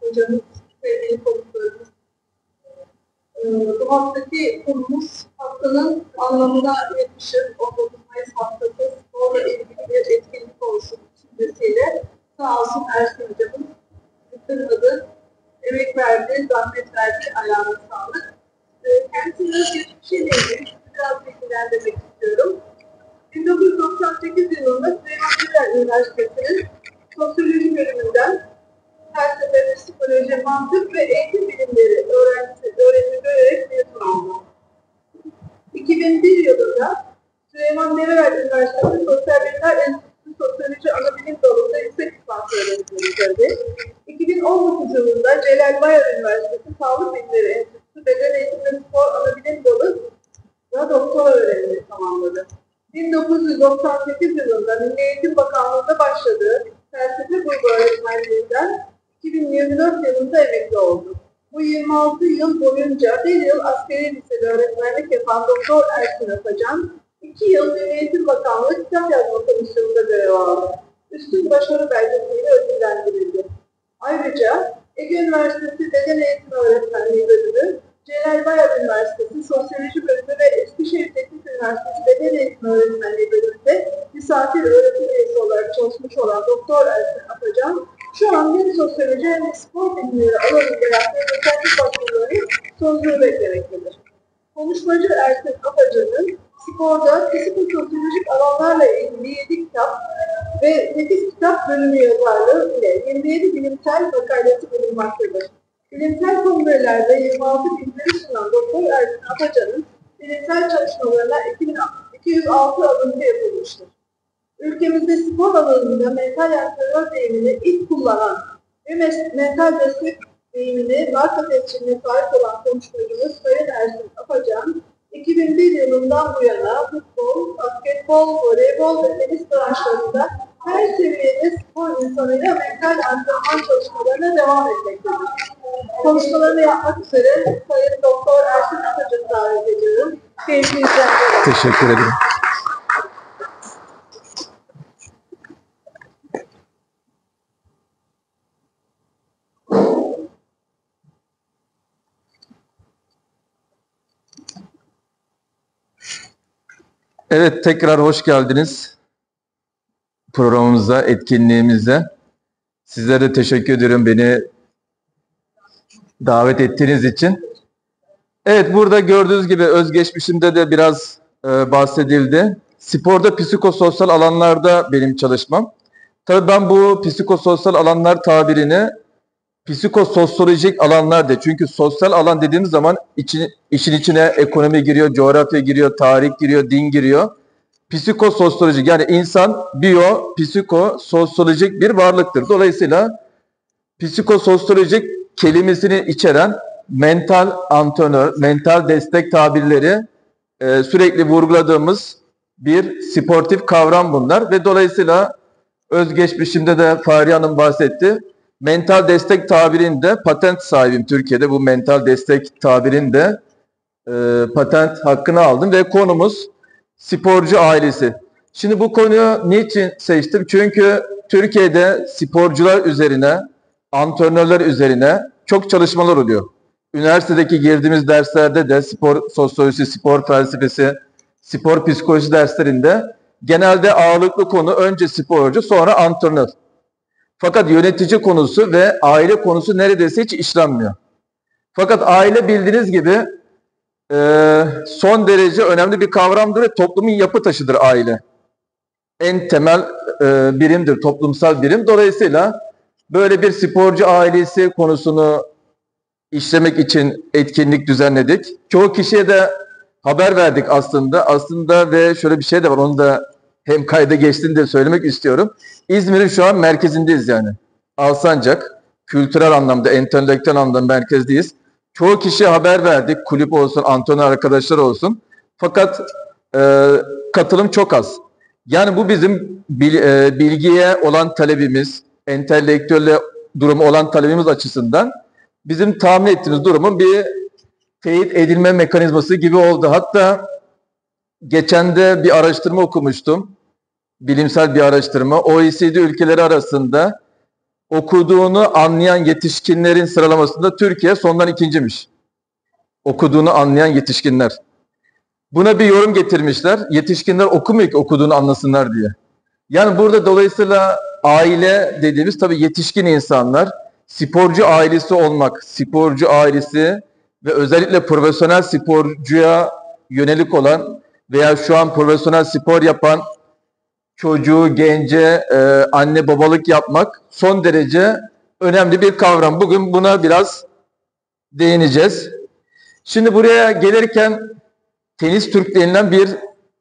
hocamız, sevgili konuklarımız. Bu haftaki konumuz haftanın anlamına yakışır 19 Mayıs haftası sporla ilgili bir etkinlik olsun düşüncesiyle sağ olsun Ersin hocamız kırmadı, emek verdi, zahmet verdi, ayağına sağlık. Kendisinin geçmişiyle ilgili biraz bilgilendirmek istiyorum. 1998 yılında Süleyman Demirel Üniversitesi'nin sosyoloji bölümünden felsefe, psikoloji, mantık ve eğitim bilimleri öğretim görerek mezun oldu. 2001 yılında Süleyman Demirel Üniversitesi Sosyal Bilimler Enstitüsü Sosyoloji Anabilim Dalı'nda yüksek lisans öğretimini bitirdi. 2019 yılında Celal Bayar Üniversitesi Sağlık Bilimleri Enstitüsü Beden Eğitimi ve Spor Anabilim Dalı'da doktora öğrenimini tamamladı. 1998 yılında Milli Eğitim Bakanlığı'nda başladığı felsefe grubu öğretmenliğinden 2024 yılında emekli oldu. Bu 26 yıl boyunca bir yıl askeri lisede öğretmenlik yapan Doktor Ersin Afacan, 2 yıl Milli Eğitim Bakanlığı Kitap Yazma Komisyonu'nda görev aldı. Üstün başarı belgesiyle ödüllendirildi. Ayrıca Ege Üniversitesi Beden Eğitimi Öğretmenliği Bölümü, Celal Bayar Üniversitesi Sosyoloji Bölümü ve Eskişehir Teknik Üniversitesi Beden Eğitimi Öğretmenliği Bölümünde misafir öğretim üyesi olarak çalışmış olan Doktor Ersin Afacan, şu an hem sosyoloji hem spor bilimleri alanında yaptığı doçentlik başvuruları sonucunu beklemektedir. Konuşmacı Ersin Afacan'ın sporda psikososyolojik alanlarla ilgili 7 kitap ve 8 kitap bölümü yazarlığı ile 27 bilimsel makalesi bulunmaktadır. Bilimsel kongrelerde 26 bilimleri sunan Doktor Ersin Afacan'ın bilimsel çalışmalarına 206 alıntı yapılmıştır. Ülkemizde spor alanında mental antrenör deyimini ilk kullanan ve mental destek deyimini marka tescilline sahip olan konuşmacımız Sayın Ersin Afacan, 2001 yılından bu yana futbol, basketbol, voleybol ve tenis branşlarında her seviyede spor insanıyla mental antrenman çalışmalarına devam etmektedir. Konuşmalarını yapmak üzere Sayın Doktor Ersin Afacan'ı davet ediyorum. Keyifli izleyenler. Teşekkür ederim. Evet, tekrar hoş geldiniz programımıza, etkinliğimize. Sizlere de teşekkür ediyorum beni davet ettiğiniz için. Evet, burada gördüğünüz gibi özgeçmişimde de biraz bahsedildi. Sporda psikososyal alanlarda benim çalışmam. Tabii ben bu psikososyal alanlar tabirini psikososyolojik alanlar de. Çünkü sosyal alan dediğimiz zaman işin içine ekonomi giriyor, coğrafya giriyor, tarih giriyor, din giriyor. Psikososyolojik yani insan psikososyolojik bir varlıktır. Dolayısıyla psikososyolojik kelimesini içeren mental antrenör, mental destek tabirleri sürekli vurguladığımız bir sportif kavram bunlar ve dolayısıyla özgeçmişimde de Fahriye Hanım bahsetti. Mental destek tabirinde patent sahibim Türkiye'de. Bu mental destek tabirinde patent hakkını aldım ve konumuz sporcu ailesi. Şimdi bu konuyu niçin seçtim? Çünkü Türkiye'de sporcular üzerine, antrenörler üzerine çok çalışmalar oluyor. Üniversitedeki girdiğimiz derslerde de spor sosyolojisi, spor felsefesi, spor psikolojisi derslerinde genelde ağırlıklı konu önce sporcu sonra antrenör. Fakat yönetici konusu ve aile konusu neredeyse hiç işlenmiyor. Fakat aile bildiğiniz gibi son derece önemli bir kavramdır ve toplumun yapı taşıdır aile. En temel birimdir, toplumsal birim. Dolayısıyla böyle bir sporcu ailesi konusunu işlemek için etkinlik düzenledik. Çoğu kişiye de haber verdik aslında. Aslında ve şöyle bir şey de var, onu da hem kayda geçtiğini de söylemek istiyorum. İzmir'in şu an merkezindeyiz yani. Alsancak, kültürel anlamda, entelektüel anlamda merkezdeyiz. Çoğu kişiye haber verdik, kulüp olsun, antrenör arkadaşlar olsun. Fakat katılım çok az. Yani bu bizim bilgiye olan talebimiz, entelektüel durumu olan talebimiz açısından bizim tahmin ettiğimiz durumun bir teyit edilme mekanizması gibi oldu. Hatta geçen de bir araştırma okumuştum. Bilimsel bir araştırma. OECD ülkeleri arasında okuduğunu anlayan yetişkinlerin sıralamasında Türkiye sondan ikinciymiş. Okuduğunu anlayan yetişkinler. Buna bir yorum getirmişler. Yetişkinler okumuyor ki okuduğunu anlasınlar diye. Yani burada dolayısıyla aile dediğimiz tabii yetişkin insanlar, sporcu ailesi olmak, sporcu ailesi ve özellikle profesyonel sporcuya yönelik olan veya şu an profesyonel spor yapan çocuğu, gence anne babalık yapmak son derece önemli bir kavram. Bugün buna biraz değineceğiz. Şimdi buraya gelirken Tenis Türk denilen bir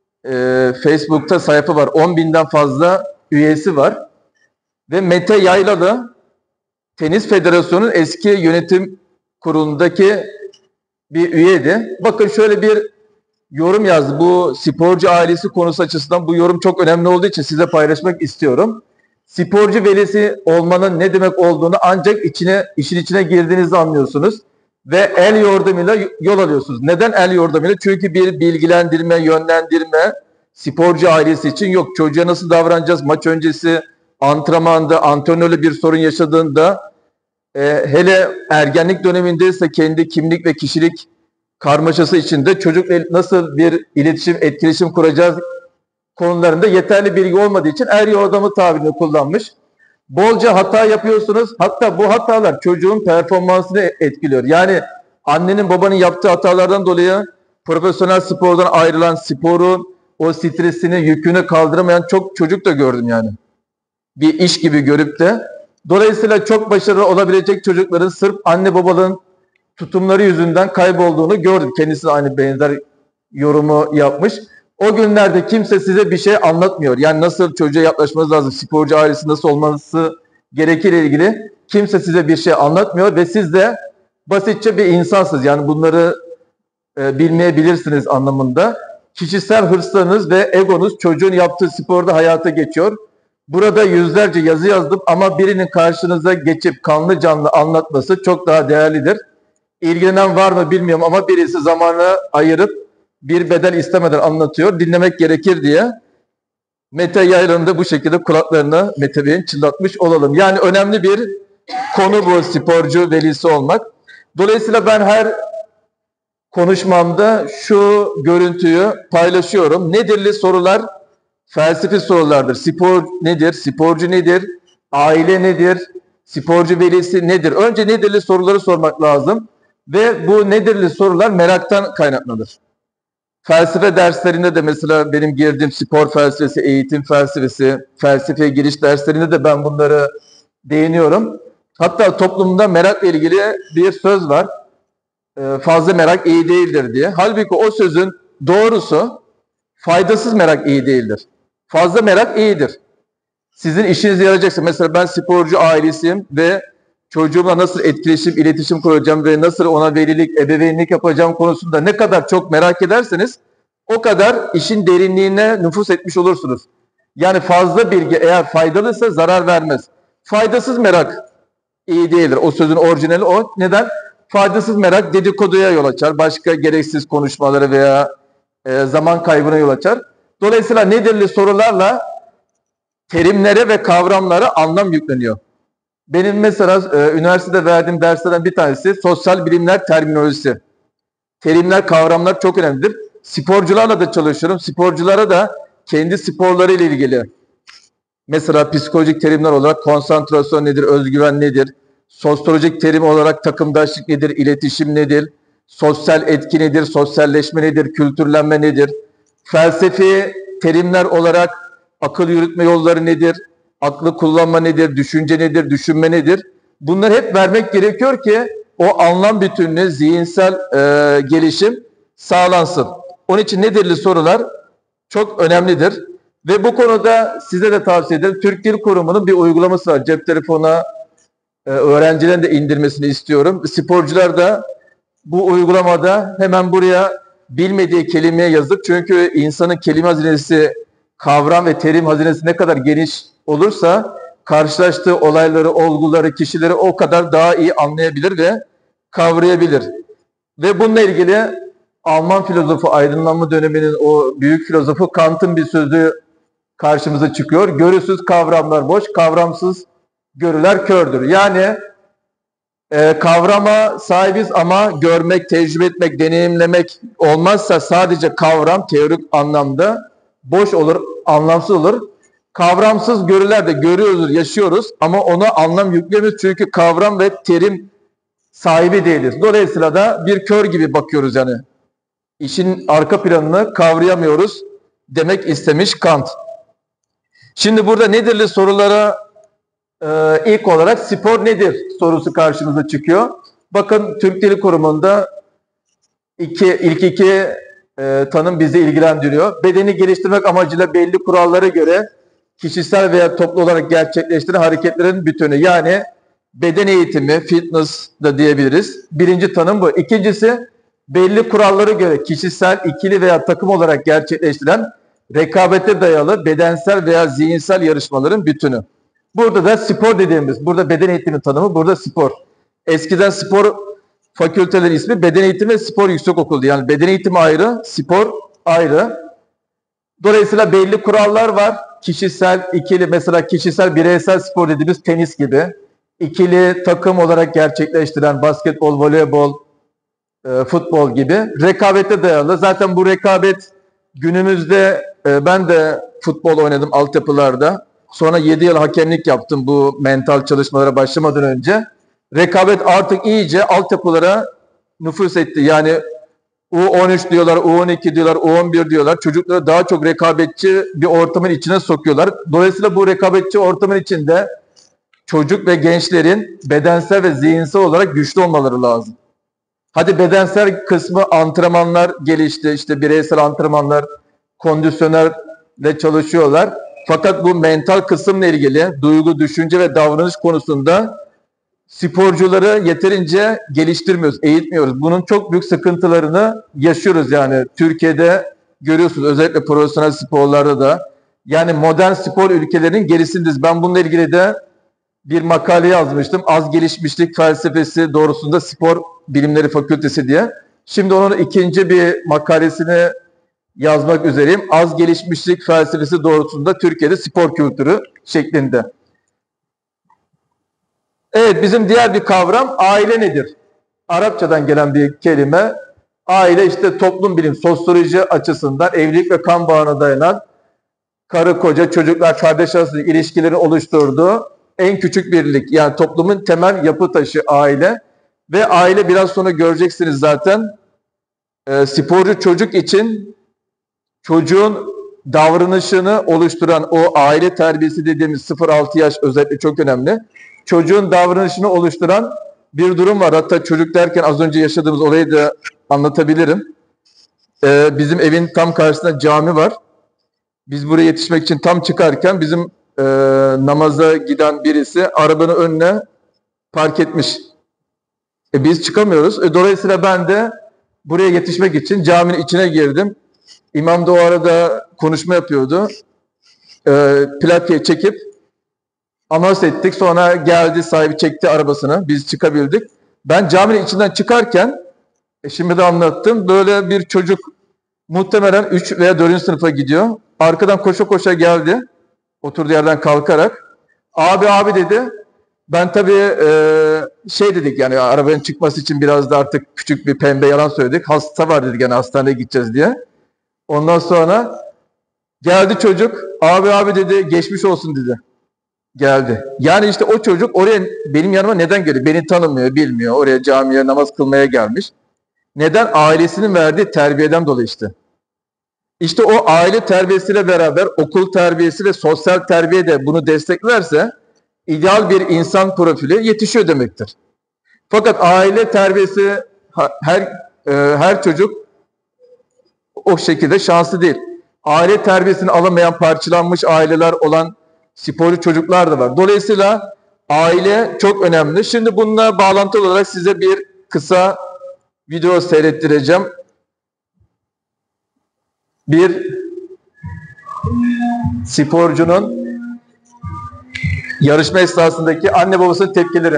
Facebook'ta sayfa var. 10.000'den fazla üyesi var. Ve Mete Yaylalı Tenis Federasyonu'nun eski yönetim kurulundaki bir üyeydi. Bakın şöyle bir yorum yazdı. Bu sporcu ailesi konusu açısından bu yorum çok önemli olduğu için size paylaşmak istiyorum. Sporcu velisi olmanın ne demek olduğunu ancak işin içine girdiğinizde anlıyorsunuz. Ve el yordamıyla yol alıyorsunuz. Neden el yordamıyla? Çünkü bir bilgilendirme, yönlendirme sporcu ailesi için yok. Çocuğa nasıl davranacağız? Maç öncesi, antrenmanda, antrenörle bir sorun yaşadığında, hele ergenlik dönemindeyse kendi kimlik ve kişilik karmaşası içinde çocukla nasıl bir iletişim, etkileşim kuracağız konularında yeterli bilgi olmadığı için el yordamı tabirini kullanmış. Bolca hata yapıyorsunuz. Hatta bu hatalar çocuğun performansını etkiliyor. Yani annenin babanın yaptığı hatalardan dolayı profesyonel spordan ayrılan, sporun o stresini, yükünü kaldıramayan çok çocuk da gördüm yani. Bir iş gibi görüp de. Dolayısıyla çok başarılı olabilecek çocukların sırf anne babalığın tutumları yüzünden kaybolduğunu gördüm. Kendisi de aynı benzer yorumu yapmış. O günlerde kimse size bir şey anlatmıyor. Yani nasıl çocuğa yaklaşmanız lazım, sporcu ailesi nasıl olması gerekir ilgili kimse size bir şey anlatmıyor ve siz de basitçe bir insansınız. Yani bunları bilmeyebilirsiniz anlamında. Kişisel hırslarınız ve egonuz çocuğun yaptığı sporda hayata geçiyor. Burada yüzlerce yazı yazdım ama birinin karşınıza geçip kanlı canlı anlatması çok daha değerlidir. İlgilenen var mı bilmiyorum ama birisi zamanı ayırıp bir bedel istemeden anlatıyor. Dinlemek gerekir diye Mete Yaylan'ı da bu şekilde kulaklarına Mete Bey'in çınlatmış olalım. Yani önemli bir konu bu sporcu velisi olmak. Dolayısıyla ben her konuşmamda şu görüntüyü paylaşıyorum. Nedirli sorular felsefi sorulardır. Spor nedir? Sporcu nedir? Aile nedir? Sporcu velisi nedir? Önce nedirli soruları sormak lazım. Ve bu nedirli sorular meraktan kaynaklanır. Felsefe derslerinde de mesela benim girdiğim spor felsefesi, eğitim felsefesi, felsefeye giriş derslerinde de ben bunları değiniyorum. Hatta toplumda merakla ilgili bir söz var. Fazla merak iyi değildir diye. Halbuki o sözün doğrusu faydasız merak iyi değildir. Fazla merak iyidir. Sizin işinize yarayacaksa mesela ben sporcu ailesiyim ve çocuğumla nasıl etkileşim, iletişim kuracağım ve nasıl ona velilik, ebeveynlik yapacağım konusunda ne kadar çok merak ederseniz o kadar işin derinliğine nüfuz etmiş olursunuz. Yani fazla bilgi eğer faydalıysa zarar vermez. Faydasız merak iyi değildir. O sözün orijinali o. Neden? Faydasız merak dedikoduya yol açar. Başka gereksiz konuşmaları veya zaman kaybına yol açar. Dolayısıyla nedirli sorularla terimlere ve kavramlara anlam yükleniyor. Benim mesela üniversitede verdiğim derslerden bir tanesi sosyal bilimler terminolojisi. Terimler, kavramlar çok önemlidir. Sporcularla da çalışıyorum. Sporculara da kendi sporları ile ilgili. Mesela psikolojik terimler olarak konsantrasyon nedir, özgüven nedir? Sosyolojik terim olarak takımdaşlık nedir, iletişim nedir? Sosyal etki nedir, sosyalleşme nedir, kültürlenme nedir? Felsefi terimler olarak akıl yürütme yolları nedir? Aklı kullanma nedir? Düşünce nedir? Düşünme nedir? Bunları hep vermek gerekiyor ki o anlam bütünlüğü, zihinsel gelişim sağlansın. Onun için nedirli sorular çok önemlidir. Ve bu konuda size de tavsiye ederim. Türk Dil Kurumu'nun bir uygulaması var. Cep telefonuna öğrencilerin de indirmesini istiyorum. Sporcular da bu uygulamada hemen buraya bilmediği kelimeye yazıp çünkü insanın kelime hazinesi, kavram ve terim hazinesi ne kadar geniş olursa karşılaştığı olayları, olguları, kişileri o kadar daha iyi anlayabilir ve kavrayabilir. Ve bununla ilgili Alman filozofu aydınlanma döneminin o büyük filozofu Kant'ın bir sözü karşımıza çıkıyor. Görüsüz kavramlar boş, kavramsız görüler kördür. Yani kavrama sahibiz ama görmek, tecrübe etmek, deneyimlemek olmazsa sadece kavram teorik anlamda boş olur, anlamsız olur. Kavramsız görüler de görüyoruz, yaşıyoruz ama ona anlam yüklemiyoruz çünkü kavram ve terim sahibi değiliz. Dolayısıyla da bir kör gibi bakıyoruz yani. İşin arka planını kavrayamıyoruz demek istemiş Kant. Şimdi burada nedirli sorulara ilk olarak spor nedir sorusu karşımıza çıkıyor. Bakın Türk Dili Kurumu'nda ilk iki tanım bizi ilgilendiriyor. Bedeni geliştirmek amacıyla belli kurallara göre kişisel veya toplu olarak gerçekleştirilen hareketlerin bütünü. Yani beden eğitimi, fitness da diyebiliriz. Birinci tanım bu. İkincisi belli kurallara göre kişisel, ikili veya takım olarak gerçekleştirilen rekabete dayalı bedensel veya zihinsel yarışmaların bütünü. Burada da spor dediğimiz, burada beden eğitimi tanımı, burada spor. Eskiden spor fakülteleri ismi beden eğitimi ve spor yüksekokulu. Yani beden eğitimi ayrı, spor ayrı. Dolayısıyla belli kurallar var. Kişisel, ikili, mesela kişisel, bireysel spor dediğimiz tenis gibi. İkili takım olarak gerçekleştiren basketbol, voleybol, futbol gibi. Rekabete dayalı. Zaten bu rekabet günümüzde ben de futbol oynadım altyapılarda. Sonra 7 yıl hakemlik yaptım bu mental çalışmalara başlamadan önce. Rekabet artık iyice altyapılara nüfuz etti. Yani U13 diyorlar, U12 diyorlar, U11 diyorlar. Çocukları daha çok rekabetçi bir ortamın içine sokuyorlar. Dolayısıyla bu rekabetçi ortamın içinde çocuk ve gençlerin bedensel ve zihinsel olarak güçlü olmaları lazım. Hadi bedensel kısmı antrenmanlar gelişti. İşte bireysel antrenmanlar, kondisyonerle çalışıyorlar. Fakat bu mental kısımla ilgili duygu, düşünce ve davranış konusunda sporcuları yeterince geliştirmiyoruz, eğitmiyoruz. Bunun çok büyük sıkıntılarını yaşıyoruz yani. Türkiye'de görüyorsunuz özellikle profesyonel sporlarda da. Yani modern spor ülkelerinin gerisindeyiz. Ben bununla ilgili de bir makale yazmıştım. Az gelişmişlik felsefesi doğrusunda spor bilimleri fakültesi diye. Şimdi onun ikinci bir makalesini yazmak üzereyim. Az gelişmişlik felsefesi doğrusunda Türkiye'de spor kültürü şeklinde. Evet, bizim diğer bir kavram aile nedir? Arapçadan gelen bir kelime. Aile işte toplum bilim, sosyoloji açısından evlilik ve kan bağına dayanan karı koca, çocuklar, kardeş arasında ilişkileri oluşturduğu en küçük birlik. Yani toplumun temel yapı taşı aile. Ve aile biraz sonra göreceksiniz zaten sporcu çocuk için çocuğun davranışını oluşturan o aile terbiyesi dediğimiz 0-6 yaş özellikle çok önemli. Çocuğun davranışını oluşturan bir durum var. Hatta çocuk derken az önce yaşadığımız olayı da anlatabilirim. Bizim evin tam karşısında cami var. Biz buraya yetişmek için tam çıkarken bizim namaza giden birisi arabanın önüne park etmiş. Biz çıkamıyoruz. Dolayısıyla ben de buraya yetişmek için caminin içine girdim. İmam da o arada konuşma yapıyordu. Plakayı çekip anons ettik. Sonra geldi sahibi çekti arabasını. Biz çıkabildik. Ben caminin içinden çıkarken şimdi de anlattım. Böyle bir çocuk muhtemelen 3 veya 4. sınıfa gidiyor. Arkadan koşa koşa geldi. Oturduğu yerden kalkarak. Abi dedi. Ben tabii şey dedik yani arabanın çıkması için biraz da artık küçük bir pembe yalan söyledik. Hasta var dedik yani hastaneye gideceğiz diye. Ondan sonra geldi çocuk. Abi dedi geçmiş olsun dedi. Geldi. Yani işte o çocuk oraya benim yanıma neden geliyor? Beni tanımıyor, bilmiyor. Oraya camiye namaz kılmaya gelmiş. Neden? Ailesinin verdiği terbiyeden dolayı işte. İşte o aile terbiyesiyle beraber okul terbiyesi ve sosyal terbiye de bunu desteklerse ideal bir insan profili yetişiyor demektir. Fakat aile terbiyesi her çocuk o şekilde şanslı değil. Aile terbiyesini alamayan, parçalanmış aileler olan sporcu çocuklar da var. Dolayısıyla aile çok önemli. Şimdi bununla bağlantılı olarak size bir kısa video seyrettireceğim. Bir sporcunun yarışma esnasındaki anne babasının tepkileri.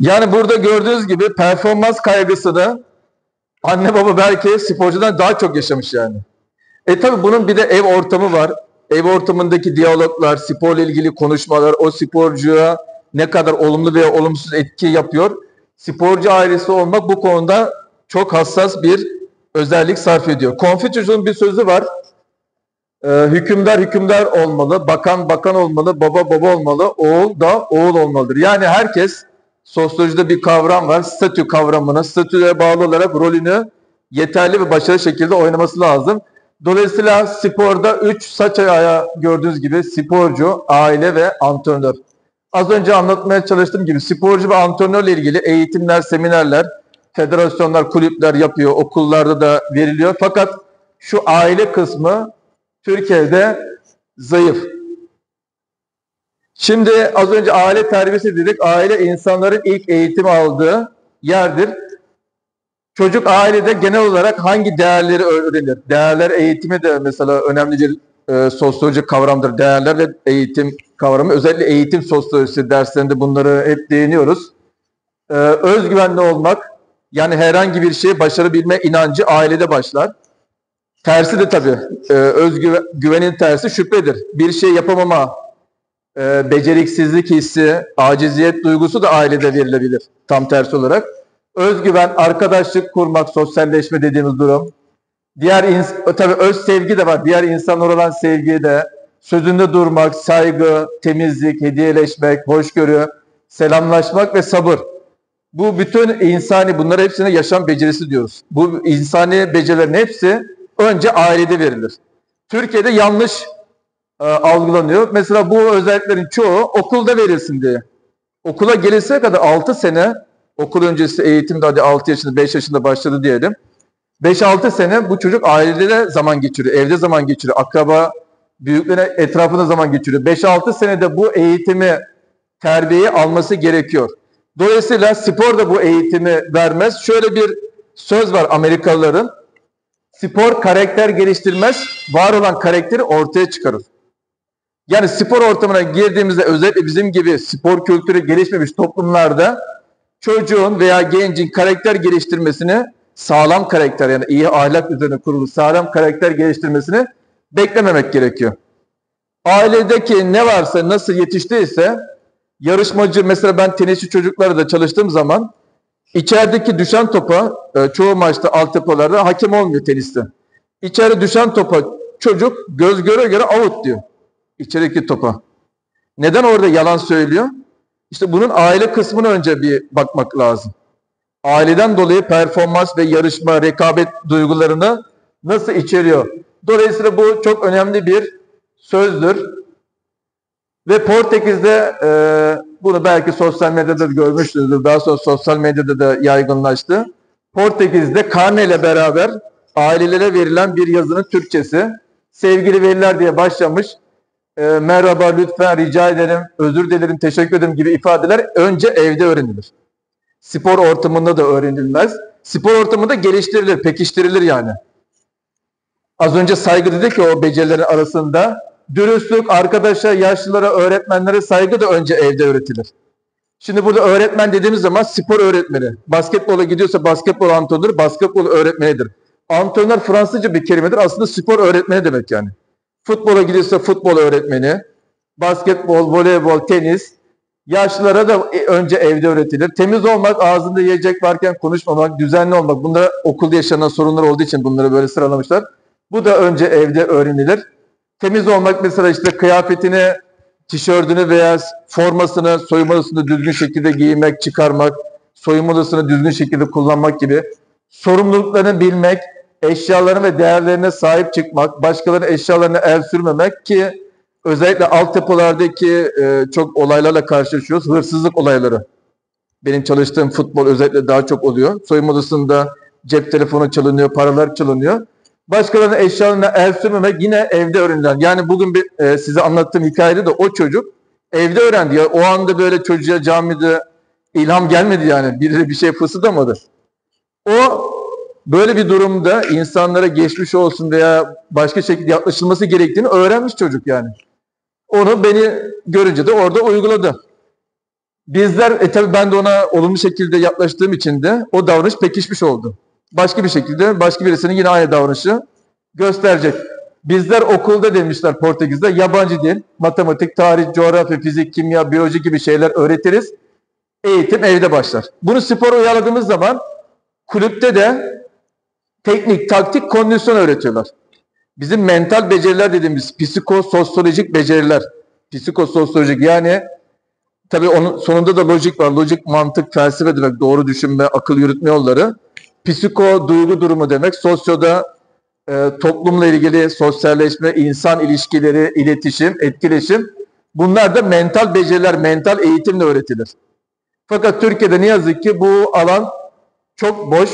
Yani burada gördüğünüz gibi performans kaygısını anne baba belki sporcudan daha çok yaşamış yani. Tabii bunun bir de ev ortamı var. Ev ortamındaki diyaloglar, sporla ilgili konuşmalar, o sporcuya ne kadar olumlu veya olumsuz etki yapıyor. Sporcu ailesi olmak bu konuda çok hassas bir özellik sarf ediyor. Konfüçyüs'ün bir sözü var. Hükümdar hükümdar olmalı, bakan bakan olmalı, baba baba olmalı, oğul da oğul olmalıdır. Yani herkes, sosyolojide bir kavram var, statü kavramına, statüye bağlı olarak rolünü yeterli ve başarılı şekilde oynaması lazım. Dolayısıyla sporda 3 saç ayağı gördüğünüz gibi sporcu, aile ve antrenör. Az önce anlatmaya çalıştığım gibi sporcu ve antrenörle ilgili eğitimler, seminerler, federasyonlar, kulüpler yapıyor, okullarda da veriliyor. Fakat şu aile kısmı Türkiye'de zayıf. Şimdi az önce aile terbiyesi dedik. Aile insanların ilk eğitim aldığı yerdir. Çocuk ailede genel olarak hangi değerleri öğrenir? Değerler eğitimi de mesela önemli bir sosyolojik kavramdır. Değerler ve eğitim kavramı. Özellikle eğitim sosyolojisi derslerinde bunları hep değiniyoruz. Özgüvenli olmak, yani herhangi bir şeyi başarabilme inancı ailede başlar. Tersi de tabii. Özgüvenin tersi şüphedir. Bir şey yapamama, beceriksizlik hissi, aciziyet duygusu da ailede verilebilir. Tam tersi olarak. Özgüven, arkadaşlık kurmak, sosyalleşme dediğimiz durum. Tabii öz sevgi de var. Diğer insanlara olan sevgi de, sözünde durmak, saygı, temizlik, hediyeleşmek, hoşgörü, selamlaşmak ve sabır. Bu bütün insani, bunların hepsine yaşam becerisi diyoruz. Bu insani becerilerin hepsi önce ailede verilir. Türkiye'de yanlış algılanıyor. Mesela bu özelliklerin çoğu okulda verilsin diye. Okula gelirse kadar 6 sene, okul öncesi eğitimde hadi 6 yaşında, 5 yaşında başladı diyelim. 5-6 sene bu çocuk ailede zaman geçiriyor, evde zaman geçiriyor, akraba, büyüklerine etrafında zaman geçiriyor. 5-6 senede bu eğitimi, terbiyeyi alması gerekiyor. Dolayısıyla spor da bu eğitimi vermez. Şöyle bir söz var Amerikalıların. Spor karakter geliştirmez, var olan karakteri ortaya çıkarır. Yani spor ortamına girdiğimizde özellikle bizim gibi spor kültürü gelişmemiş toplumlarda çocuğun veya gencin karakter geliştirmesini, sağlam karakter yani iyi ahlak üzerine kurulu sağlam karakter geliştirmesini beklememek gerekiyor. Ailedeki ne varsa, nasıl yetiştiyse yarışmacı, mesela ben tenisçi çocuklarla da çalıştığım zaman içerideki düşen topa, çoğu maçta altyapılarda hakem olmuyor teniste. İçeri düşen topa çocuk göz göre göre out diyor. İçerideki topa. Neden orada yalan söylüyor? İşte bunun aile kısmına önce bir bakmak lazım. Aileden dolayı performans ve yarışma, rekabet duygularını nasıl içeriyor? Dolayısıyla bu çok önemli bir sözdür. Ve Portekiz'de bunu belki sosyal medyada da görmüşsünüzdür. Daha sonra sosyal medyada da yaygınlaştı. Portekiz'de karne ile beraber ailelere verilen bir yazının Türkçesi. Sevgili veliler diye başlamış. Merhaba, lütfen, rica ederim, özür dilerim, teşekkür ederim gibi ifadeler önce evde öğrenilir. Spor ortamında da öğrenilmez. Spor ortamında geliştirilir, pekiştirilir yani. Az önce saygı dedik ki o becerilerin arasında. Dürüstlük, arkadaşa, yaşlılara, öğretmenlere saygı da önce evde öğretilir. Şimdi burada öğretmen dediğimiz zaman spor öğretmeni. Basketbola gidiyorsa basketbol antrenörü, basketbol öğretmenidir. Antrenör Fransızca bir kelimedir. Aslında spor öğretmeni demek yani. Futbola gidiyorsa futbol öğretmeni, basketbol, voleybol, tenis. Yaşlılara da önce evde öğretilir. Temiz olmak, ağzında yiyecek varken konuşmamak, düzenli olmak. Bunlar okulda yaşanan sorunlar olduğu için bunları böyle sıralamışlar. Bu da önce evde öğrenilir. Temiz olmak mesela işte kıyafetini, tişörtünü veya formasını, soyunma odasında düzgün şekilde giymek, çıkarmak, soyunma odasını düzgün şekilde kullanmak gibi. Sorumluluklarını bilmek, eşyalarına ve değerlerine sahip çıkmak, başkalarının eşyalarına el sürmemek ki özellikle altyapılardaki çok olaylarla karşılaşıyoruz. Hırsızlık olayları. Benim çalıştığım futbol özellikle daha çok oluyor. Soyunma odasında cep telefonu çalınıyor, paralar çalınıyor. Başkalarının eşyalarına el sürmemek yine evde öğrenilen. Yani bugün size anlattığım hikayede de o çocuk evde öğrendi. Ya, o anda böyle çocuğa camide ilham gelmedi yani. Biri bir şey fısıldamadı. O böyle bir durumda insanlara geçmiş olsun veya başka şekilde yaklaşılması gerektiğini öğrenmiş çocuk yani. Onu beni görünce de orada uyguladı. Bizler, tabii ben de ona olumlu şekilde yaklaştığım için de o davranış pekişmiş oldu. Başka bir şekilde başka birisinin yine aynı davranışı gösterecek. Bizler okulda demişler Portekiz'de yabancı dil, matematik, tarih, coğrafya, fizik, kimya, biyoloji gibi şeyler öğretiriz. Eğitim evde başlar. Bunu spora uyarladığımız zaman kulüpte de teknik, taktik, kondisyon öğretiyorlar. Bizim mental beceriler dediğimiz psikososyolojik beceriler. Psikososyolojik yani tabii onun sonunda da lojik var. Lojik, mantık, felsefe demek. Doğru düşünme, akıl yürütme yolları. Psiko, duygu durumu demek. Sosyoda toplumla ilgili sosyalleşme, insan ilişkileri, iletişim, etkileşim. Bunlar da mental beceriler, mental eğitimle öğretilir. Fakat Türkiye'de ne yazık ki bu alan çok boş.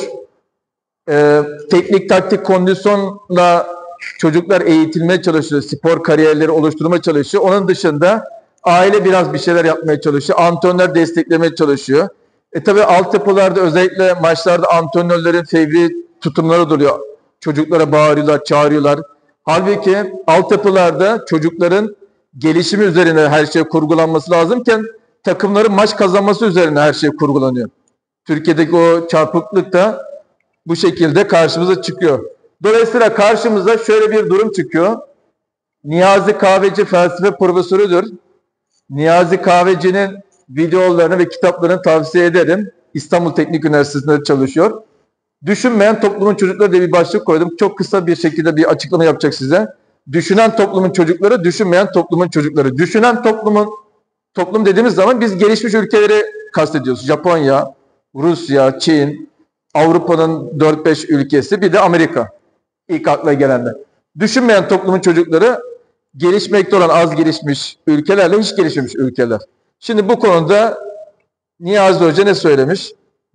Teknik, taktik, kondisyonla çocuklar eğitilmeye çalışıyor. Spor kariyerleri oluşturmaya çalışıyor. Onun dışında aile biraz bir şeyler yapmaya çalışıyor. Antrenörler desteklemeye çalışıyor. Tabii altyapılarda özellikle maçlarda antrenörlerin fevri tutumları oluyor. Çocuklara bağırıyorlar, çağırıyorlar. Halbuki altyapılarda çocukların gelişimi üzerine her şey kurgulanması lazımken takımların maç kazanması üzerine her şey kurgulanıyor. Türkiye'deki o çarpıklık da bu şekilde karşımıza çıkıyor. Dolayısıyla karşımıza şöyle bir durum çıkıyor. Niyazi Kahveci felsefe profesörüdür. Niyazi Kahveci'nin videolarını ve kitaplarını tavsiye ederim. İstanbul Teknik Üniversitesi'nde çalışıyor. Düşünmeyen toplumun çocukları diye bir başlık koydum. Çok kısa bir şekilde bir açıklama yapacak size. Düşünen toplumun çocukları, düşünmeyen toplumun çocukları. Düşünen toplum dediğimiz zaman biz gelişmiş ülkeleri kastediyoruz. Japonya, Rusya, Çin, Avrupa'nın 4-5 ülkesi, bir de Amerika. İlk akla gelenler. Düşünmeyen toplumun çocukları gelişmekte olan az gelişmiş ülkelerle hiç gelişmemiş ülkeler. Şimdi bu konuda Niyazi Hoca ne söylemiş?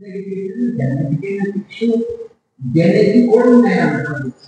Genetik olmayan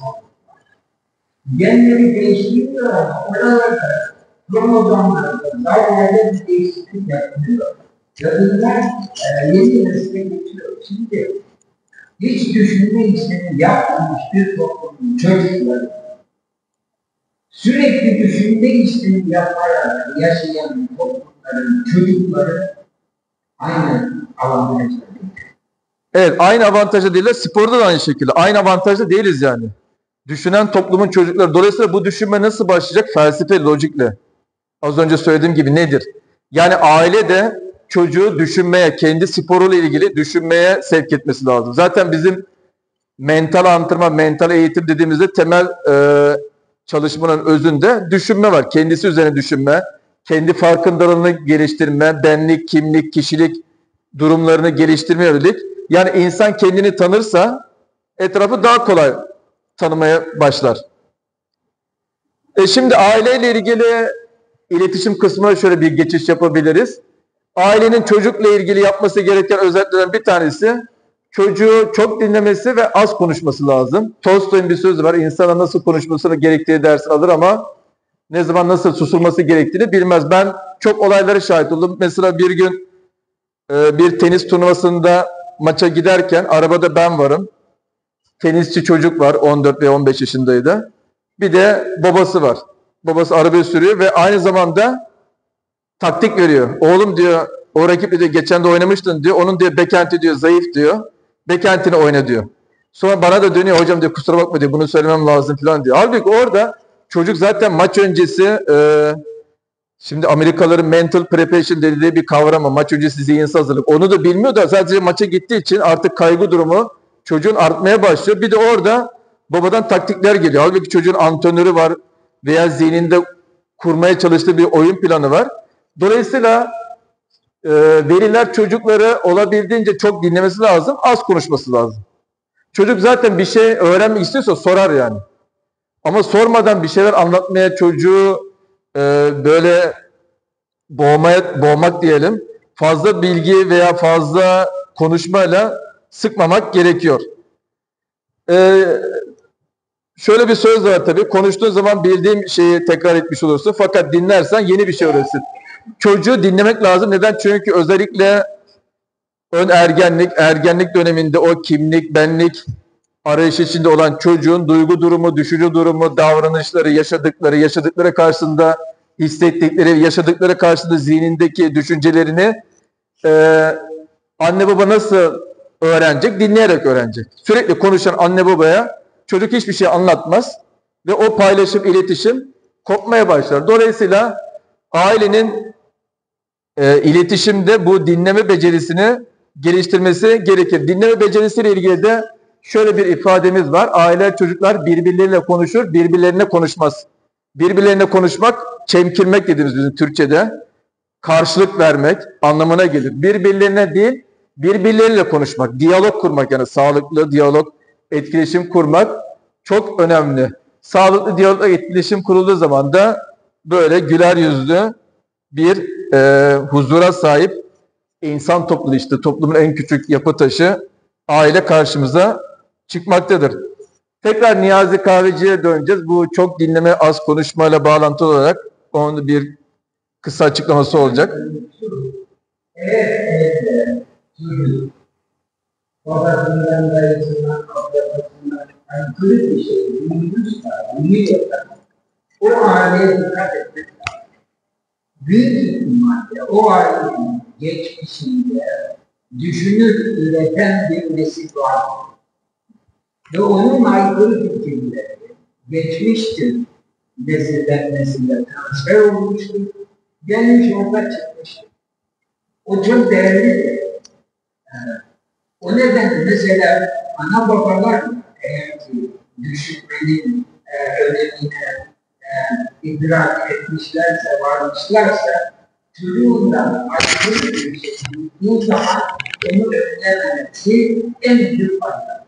genleri değiştiriyor ama oralarda kromozomlarda zaten bir değişiklik yapılıyor. Kadınlar yeni nesle geçiyor. Şimdi hiç düşünme işlemi yapmamış bir toplumun çocukları sürekli düşünme işlemi yaparak yaşayan toplumların çocukları aynı avantajda değil. Evet, aynı avantajda değiller. Sporda da aynı şekilde. Aynı avantajda değiliz yani. Düşünen toplumun çocukları. Dolayısıyla bu düşünme nasıl başlayacak? Felsefe, lojikle. Az önce söylediğim gibi nedir? Yani aile de çocuğu düşünmeye, kendi sporuyla ilgili düşünmeye sevk etmesi lazım. Zaten bizim mental antrenman, mental eğitim dediğimizde temel çalışmanın özünde düşünme var. Kendisi üzerine düşünme, kendi farkındalığını geliştirme, benlik, kimlik, kişilik durumlarını geliştirmeye yönelik. Yani insan kendini tanırsa etrafı daha kolay tanımaya başlar. Şimdi aileyle ilgili iletişim kısmına şöyle bir geçiş yapabiliriz. Ailenin çocukla ilgili yapması gereken özelliklerden bir tanesi çocuğu çok dinlemesi ve az konuşması lazım. Tolstoy'un bir sözü var. İnsana nasıl konuşmasını gerektiği dersini alır ama ne zaman nasıl susulması gerektiğini bilmez. Ben çok olaylara şahit oldum. Mesela bir gün bir tenis turnuvasında maça giderken arabada ben varım. Tenisçi çocuk var, 14 ve 15 yaşındaydı. Bir de babası var. Babası arabayı sürüyor ve aynı zamanda taktik veriyor. Oğlum diyor, o rakiple diyor, geçen de oynamıştın diyor. Onun diyor backhand'i diyor zayıf diyor. Backhand'ini oyna diyor. Sonra bana da dönüyor, hocam diyor kusura bakma diyor, bunu söylemem lazım falan diyor. Halbuki orada çocuk zaten maç öncesi şimdi Amerikalıların mental preparation dediği bir kavram var. Maç öncesi zihinsel hazırlık. Onu da bilmiyor da sadece maça gittiği için artık kaygı durumu çocuğun artmaya başlıyor. Bir de orada babadan taktikler geliyor. Halbuki çocuğun antrenörü var veya zihninde kurmaya çalıştığı bir oyun planı var. Dolayısıyla veliler çocukları olabildiğince çok dinlemesi lazım, az konuşması lazım. Çocuk zaten bir şey öğrenmek istiyorsa sorar yani. Ama sormadan bir şeyler anlatmaya çocuğu böyle boğmak diyelim, fazla bilgi veya fazla konuşmayla sıkmamak gerekiyor. Şöyle bir söz var tabii, konuştuğun zaman bildiğim şeyi tekrar etmiş olursun fakat dinlersen yeni bir şey öğrenirsin. Çocuğu dinlemek lazım. Neden? Çünkü özellikle ön ergenlik döneminde o kimlik, benlik arayışı içinde olan çocuğun duygu durumu, düşünce durumu, davranışları, yaşadıkları karşısında hissettikleri, yaşadıkları karşısında zihnindeki düşüncelerini Anne baba nasıl öğrenecek? Dinleyerek öğrenecek. Sürekli konuşan anne babaya çocuk hiçbir şey anlatmaz ve o paylaşım, iletişim kopmaya başlar. Dolayısıyla ailenin iletişimde bu dinleme becerisini geliştirmesi gerekir. Dinleme becerisiyle ilgili de şöyle bir ifademiz var. Aileler, çocuklar birbirleriyle konuşur, birbirlerine konuşmaz. Birbirlerine konuşmak, çemkirmek dediğimiz bizim Türkçe'de karşılık vermek anlamına gelir. Birbirlerine değil, birbirleriyle konuşmak, diyalog kurmak, yani sağlıklı diyalog, etkileşim kurmak çok önemli. Sağlıklı diyalog, etkileşim kurulduğu zaman da böyle güler yüzlü bir huzura sahip insan topluluğu, işte toplumun en küçük yapı taşı aile karşımıza çıkmaktadır. Tekrar Niyazi Kahveci'ye döneceğiz. Bu çok dinleme, az konuşmayla bağlantılı olarak onun bir kısa açıklaması olacak. Evet, çocuk babasından, dayısından, ablasından aykırı bir şey duymuşsa, duyuyorsa o aileye dikkat etmek lazım. Büyük ihtimalle o ailenin geçmişinde düşünür, üreten bir nesil var. Ve onun aykırı fikirleri geçmiştir, nesilden nesile transfer olmuştur, gelmiş orada çıkmıştır. O çok değerlidir. O nedenle mesela ana babalar eğer ki düşünmenin önemini idrak etmişlerse, varmışlarsa çocuğundan aykırı bir şey bu zaman onu önlememesi en büyük fayda.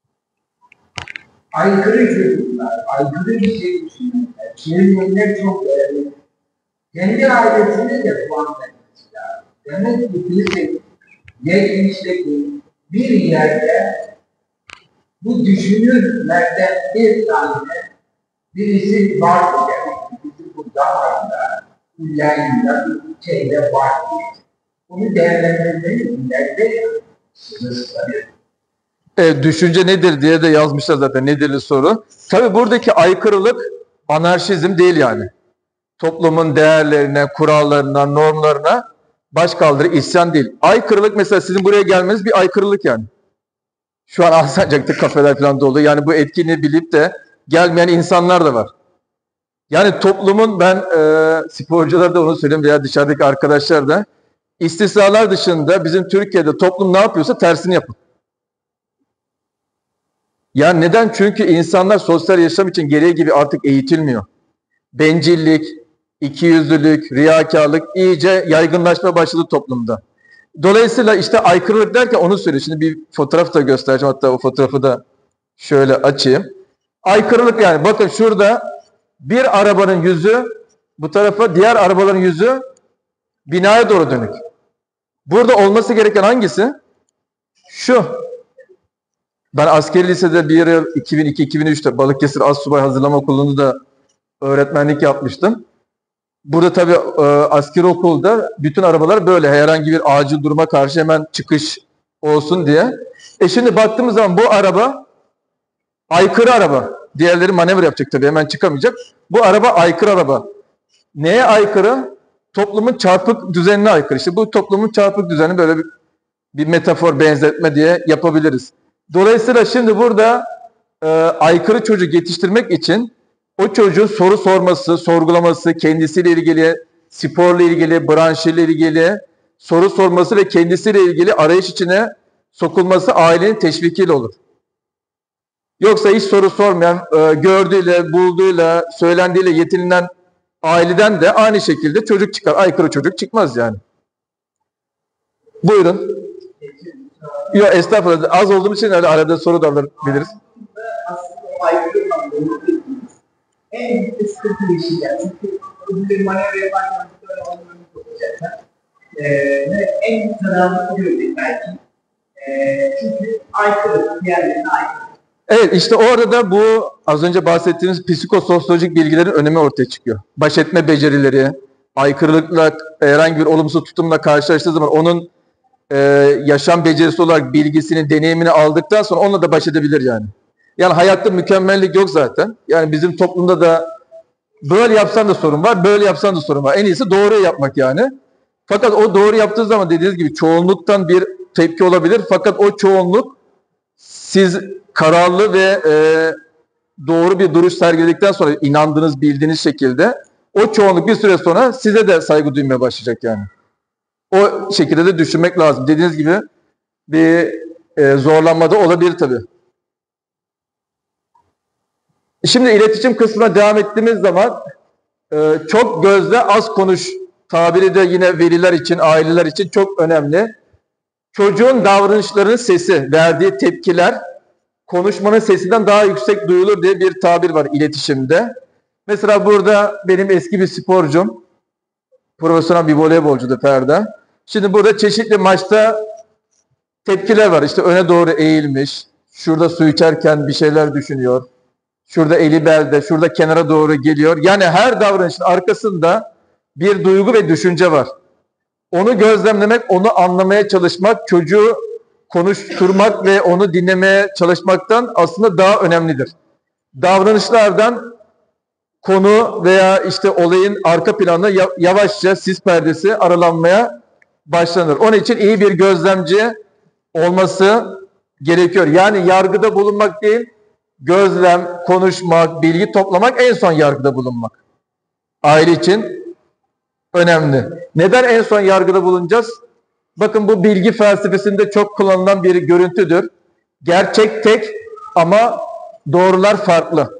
Aykırı çocuklar, aykırı bir şey düşünenler, çevirmenler çok değerli. Kendi ailesine de puan vermesi lazım. Demek ki biz de geçmişteki bir yerde bu düşünürlerden bir tane birisi var demek ki bizim bu damarda, bu yayında, bu şeyde var diye. Bunu değerlendirmeliyiz. İleride sınırsızları. Düşünce nedir diye de yazmışlar zaten, nedirli soru. Tabii buradaki aykırılık anarşizm değil yani. Toplumun değerlerine, kurallarına, normlarına başkaldırı, isyan değil. Aykırılık mesela sizin buraya gelmeniz bir aykırılık yani. Şu an Alsancak'ta kafeler falan dolu. Yani bu etkinliği bilip de gelmeyen insanlar da var. Yani toplumun, ben sporcular da onu söyleyeyim veya dışarıdaki arkadaşlar da, istisnalar dışında bizim Türkiye'de toplum ne yapıyorsa tersini yapın. Yani neden? Çünkü insanlar sosyal yaşam için gereği gibi artık eğitilmiyor. Bencillik, ikiyüzlülük, riyakarlık iyice yaygınlaşmaya başladı toplumda. Dolayısıyla işte aykırılık derken onu söylüyor. Şimdi bir fotoğraf da göstereceğim. Hatta o fotoğrafı da şöyle açayım. Aykırılık yani. Bakın şurada bir arabanın yüzü bu tarafa, diğer arabaların yüzü binaya doğru dönük. Burada olması gereken hangisi? Şu. Ben askeri lisede bir yıl 2002-2003'te Balıkesir Astsubay Hazırlama Okulu'nda da öğretmenlik yapmıştım. Burada tabii askeri okulda bütün arabalar böyle, herhangi bir acil duruma karşı hemen çıkış olsun diye. Şimdi baktığımız zaman bu araba aykırı araba. Diğerleri manevra yapacak tabii, hemen çıkamayacak. Bu araba aykırı araba. Neye aykırı? Toplumun çarpık düzenine aykırı. İşte bu toplumun çarpık düzeni böyle bir metafor, benzetme diye yapabiliriz. Dolayısıyla şimdi burada aykırı çocuk yetiştirmek için o çocuğun soru sorması, sorgulaması, kendisiyle ilgili, sporla ilgili, branşıyla ilgili soru sorması ve kendisiyle ilgili arayış içine sokulması ailenin teşvikiyle olur. Yoksa hiç soru sormayan, gördüğüyle, bulduğuyla, söylendiğiyle yetinilen aileden de aynı şekilde çocuk çıkar. Aykırı çocuk çıkmaz yani. Buyurun. Yok estağfurullah. Az olduğum için öyle arada soru da alabiliriz. Aslında o aykırı olduğunu bildiğimiz en büyük sıkıntı yaşayacak. Çünkü öbürleri manevra yaparken böyle onların tutacaklar. Ve en zararlı gördük belki. Çünkü aykırı, diğerlerine aykırı. Evet, işte orada da bu az önce bahsettiğimiz psikososyolojik bilgilerin önemi ortaya çıkıyor. Baş etme becerileri, aykırılıkla, herhangi bir olumsuz tutumla karşılaştığı zaman onun yaşam becerisi olarak bilgisini, deneyimini aldıktan sonra onunla da baş edebilir yani. Yani hayatta mükemmellik yok zaten. Yani bizim toplumda da böyle yapsan da sorun var, böyle yapsan da sorun var. En iyisi doğruyu yapmak yani. Fakat o doğru yaptığı zaman dediğiniz gibi çoğunluktan bir tepki olabilir. Fakat o çoğunluk siz kararlı ve doğru bir duruş sergiledikten sonra inandığınız, bildiğiniz şekilde o çoğunluk bir süre sonra size de saygı duymaya başlayacak yani. O şekilde de düşünmek lazım. Dediğiniz gibi bir zorlanma da olabilir tabii. Şimdi iletişim kısmına devam ettiğimiz zaman çok gözle az konuş tabiri de yine veliler için, aileler için çok önemli. Çocuğun davranışlarının sesi, verdiği tepkiler konuşmanın sesinden daha yüksek duyulur diye bir tabir var iletişimde. Mesela burada benim eski bir sporcum, profesyonel bir voleybolcudu Ferda. Şimdi burada çeşitli maçta tepkiler var. İşte öne doğru eğilmiş, şurada su içerken bir şeyler düşünüyor, şurada eli belde, şurada kenara doğru geliyor. Yani her davranışın arkasında bir duygu ve düşünce var. Onu gözlemlemek, onu anlamaya çalışmak, çocuğu konuşturmak ve onu dinlemeye çalışmaktan aslında daha önemlidir. Davranışlardan konu veya işte olayın arka planı yavaşça sis perdesi aralanmaya başlanır. Onun için iyi bir gözlemci olması gerekiyor. Yani yargıda bulunmak değil, gözlem, konuşmak, bilgi toplamak, en son yargıda bulunmak. Aile için önemli. Neden en son yargıda bulunacağız? Bakın bu bilgi felsefesinde çok kullanılan bir görüntüdür. Gerçek tek ama doğrular farklı.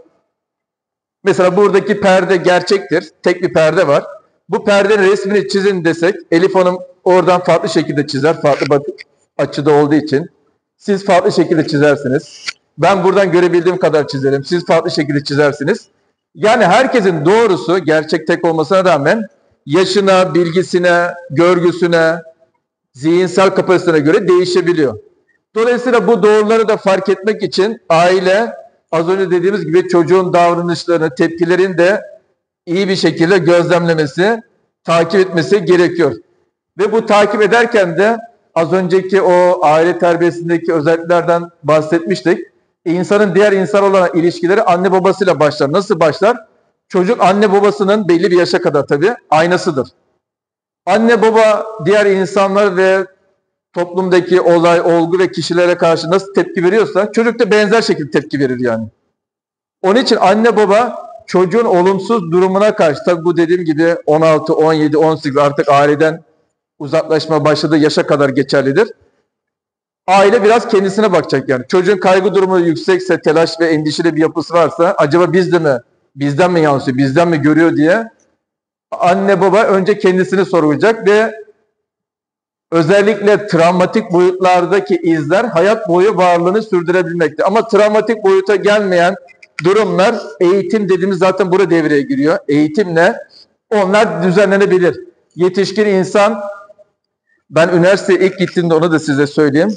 Mesela buradaki perde gerçektir. Tek bir perde var. Bu perdenin resmini çizin desek Elif Hanım oradan farklı şekilde çizer. Farklı açıda olduğu için. Siz farklı şekilde çizersiniz. Ben buradan görebildiğim kadar çizerim. Siz farklı şekilde çizersiniz. Yani herkesin doğrusu gerçek tek olmasına rağmen yaşına, bilgisine, görgüsüne, zihinsel kapasitesine göre değişebiliyor. Dolayısıyla bu doğruları da fark etmek için aile az önce dediğimiz gibi çocuğun davranışlarını, tepkilerini de iyi bir şekilde gözlemlemesi, takip etmesi gerekiyor. Ve bu takip ederken de az önceki o aile terbiyesindeki özelliklerden bahsetmiştik. İnsanın diğer insan olan ilişkileri anne babasıyla başlar. Nasıl başlar? Çocuk anne babasının belli bir yaşa kadar tabii aynasıdır. Anne baba diğer insanlar ve toplumdaki olay, olgu ve kişilere karşı nasıl tepki veriyorsa çocuk da benzer şekilde tepki verir yani. Onun için anne baba çocuğun olumsuz durumuna karşı, tabii bu dediğim gibi 16, 17, 18 artık aileden uzaklaşma başladığı yaşa kadar geçerlidir. Aile biraz kendisine bakacak yani. Çocuğun kaygı durumu yüksekse, telaş ve endişeli bir yapısı varsa acaba bizden mi yansıyor, bizden mi görüyor diye anne baba önce kendisini sorgulayacak ve özellikle travmatik boyutlardaki izler hayat boyu varlığını sürdürebilmekte. Ama travmatik boyuta gelmeyen durumlar, eğitim dediğimiz zaten burada devreye giriyor. Eğitimle onlar düzenlenebilir. Yetişkin insan, ben üniversiteye ilk gittiğimde onu da size söyleyeyim.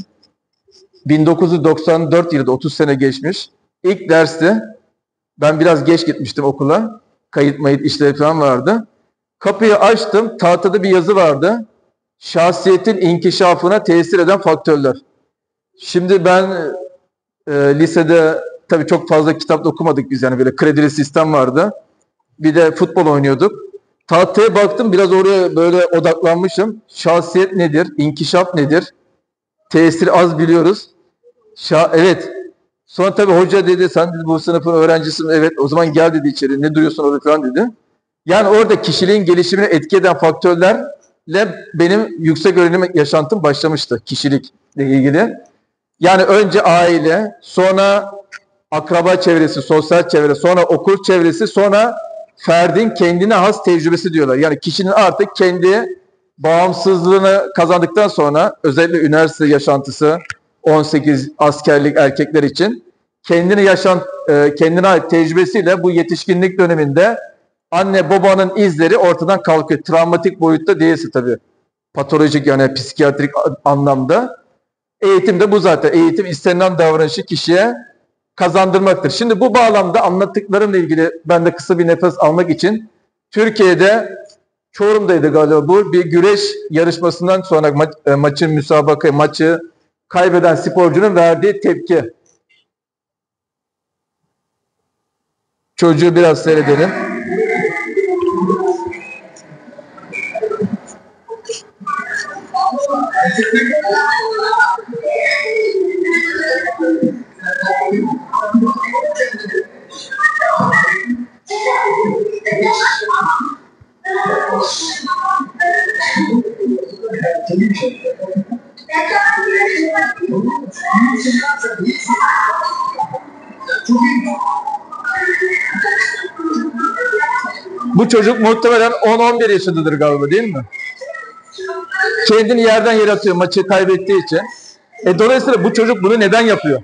1994 yılında 30 sene geçmiş. İlk derste ben biraz geç gitmiştim okula. Kayıt mayıt işleri falan vardı. Kapıyı açtım. Tahtada bir yazı vardı. Şahsiyetin inkişafına tesir eden faktörler. Şimdi ben lisede tabii çok fazla kitap okumadık biz yani böyle kredili sistem vardı. Bir de futbol oynuyorduk. Tahtaya baktım biraz oraya böyle odaklanmışım. Şahsiyet nedir? İnkişaf nedir? Tesir az biliyoruz. Evet. Sonra tabii hoca dedi sen dedi, bu sınıfın öğrencisin. Evet o zaman gel dedi içeri. Ne duruyorsun orada falan dedi. Yani orada kişiliğin gelişimine etki eden faktörlerle benim yüksek öğrenim yaşantım başlamıştı kişilikle ilgili. Yani önce aile, sonra akraba çevresi, sosyal çevre, sonra okul çevresi, sonra ferdin kendine has tecrübesi diyorlar. Yani kişinin artık kendi bağımsızlığını kazandıktan sonra özellikle üniversite yaşantısı, 18 askerlik erkekler için kendine ait tecrübesiyle bu yetişkinlik döneminde anne babanın izleri ortadan kalkıyor. Travmatik boyutta değilse tabii. Patolojik yani psikiyatrik anlamda. Eğitim de bu zaten. Eğitim istenilen davranışı kişiye kazandırmaktır. Şimdi bu bağlamda anlattıklarımla ilgili ben de kısa bir nefes almak için Türkiye'de Çorum'daydı galiba bu. Bir güreş yarışmasından sonra maçı kaybeden sporcunun verdiği tepki. Çocuğu biraz seyredelim. Bu çocuk muhtemelen 10-11 yaşındadır galiba, değil mi? Kendini yerden yere atıyor maçı kaybettiği için. Dolayısıyla bu çocuk bunu neden yapıyor?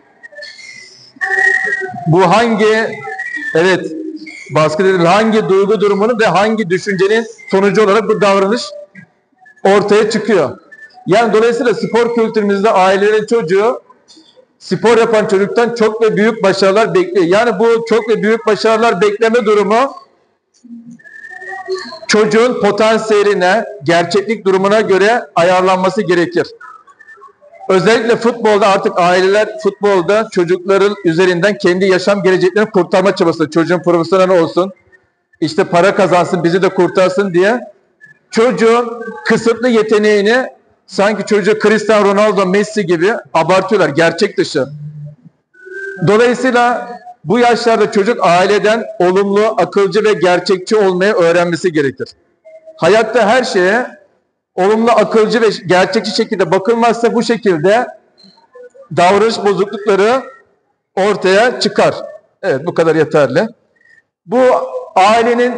Bu hangi, evet, baskı hangi duygu durumunun ve hangi düşüncenin sonucu olarak bu davranış ortaya çıkıyor. Yani dolayısıyla spor kültürümüzde ailelerin çocuğu spor yapan çocuktan çok ve büyük başarılar bekliyor. Yani bu çok ve büyük başarılar bekleme durumu çocuğun potansiyeline, gerçeklik durumuna göre ayarlanması gerekir. Özellikle futbolda artık aileler futbolda çocukların üzerinden kendi yaşam geleceklerini kurtarma çabası. Çocuğun profesyonel olsun, işte para kazansın, bizi de kurtarsın diye çocuğun kısıtlı yeteneğini sanki çocuğu Cristiano Ronaldo, Messi gibi abartıyorlar, gerçek dışı. Dolayısıyla bu yaşlarda çocuk aileden olumlu, akılcı ve gerçekçi olmayı öğrenmesi gerekir. Hayatta her şeye olumlu, akılcı ve gerçekçi şekilde bakılmazsa bu şekilde davranış bozuklukları ortaya çıkar. Evet, bu kadar yeterli. Bu ailenin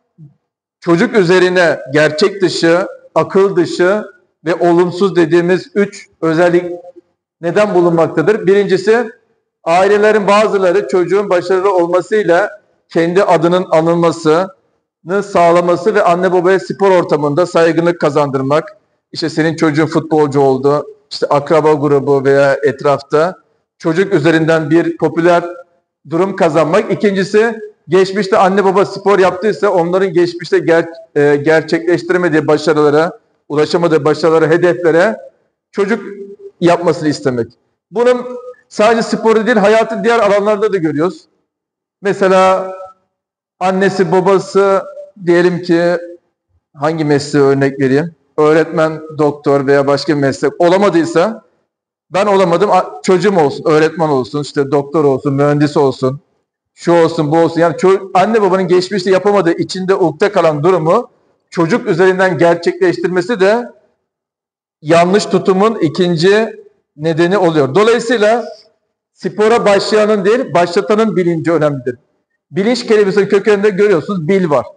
çocuk üzerine gerçek dışı, akıl dışı ve olumsuz dediğimiz 3 özellik neden bulunmaktadır? Birincisi, ailelerin bazıları çocuğun başarılı olmasıyla kendi adının anılmasını sağlaması ve anne babaya spor ortamında saygınlık kazandırmak. İşte senin çocuğun futbolcu oldu, işte akraba grubu veya etrafta çocuk üzerinden bir popüler durum kazanmak. İkincisi, geçmişte anne baba spor yaptıysa onların geçmişte gerçekleştiremediği başarılara, ulaşamadığı başarılara, hedeflere çocuk yapmasını istemek. Bunun sadece sporda değil, hayatın diğer alanlarda da görüyoruz. Mesela annesi, babası, diyelim ki hangi mesleğe örnek vereyim? Öğretmen, doktor veya başka bir meslek olamadıysa, ben olamadım, çocuğum olsun, öğretmen olsun, işte doktor olsun, mühendis olsun, şu olsun, bu olsun. Yani anne babanın geçmişte yapamadığı, içinde ukde kalan durumu çocuk üzerinden gerçekleştirmesi de yanlış tutumun ikinci nedeni oluyor. Dolayısıyla spora başlayanın değil, başlatanın bilinci önemlidir. Bilinç kelimesinin kökeninde görüyorsunuz, bil var.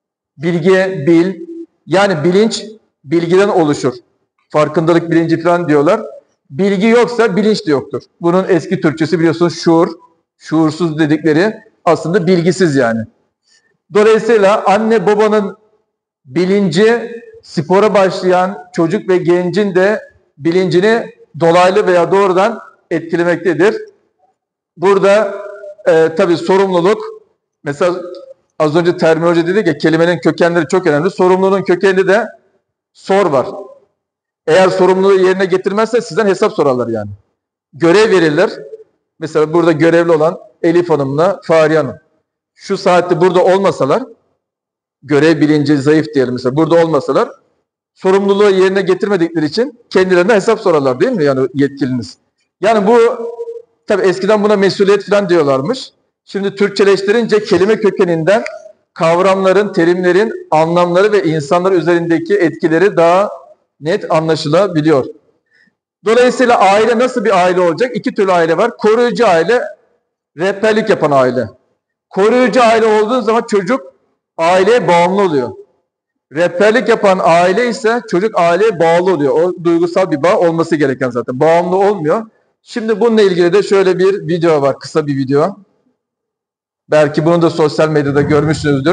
Bilgi, bil, yani bilinç bilgiden oluşur. Farkındalık bilinci falan diyorlar. Bilgi yoksa bilinç de yoktur. Bunun eski Türkçesi biliyorsunuz şuur, şuursuz dedikleri aslında bilgisiz yani. Dolayısıyla anne babanın bilinci spora başlayan çocuk ve gencin de bilincini dolaylı veya doğrudan etkilemektedir. Burada tabii sorumluluk, mesela az önce terminoloji dedik ya, kelimenin kökenleri çok önemli. Sorumluluğun kökeninde de sor var. Eğer sorumluluğu yerine getirmezse sizden hesap sorarlar yani. Görev verilir. Mesela burada görevli olan Elif Hanım'la Fahriye Hanım. Şu saatte burada olmasalar, görev bilinci zayıf diyelim mesela, burada olmasalar, sorumluluğu yerine getirmedikleri için kendilerine hesap sorarlar, değil mi yani yetkiliniz? Yani bu tabii eskiden buna mesuliyet falan diyorlarmış. Şimdi Türkçeleştirince kelime kökeninden kavramların, terimlerin anlamları ve insanlar üzerindeki etkileri daha net anlaşılabiliyor. Dolayısıyla aile nasıl bir aile olacak? İki türlü aile var. Koruyucu aile, rehberlik yapan aile. Koruyucu aile olduğu zaman çocuk aileye bağımlı oluyor. Rehberlik yapan aile ise çocuk aileye bağlı oluyor. O duygusal bir bağ olması gereken zaten. Bağımlı olmuyor. Şimdi bununla ilgili de şöyle bir video var. Kısa bir video. Belki bunu da sosyal medyada görmüşsünüzdür.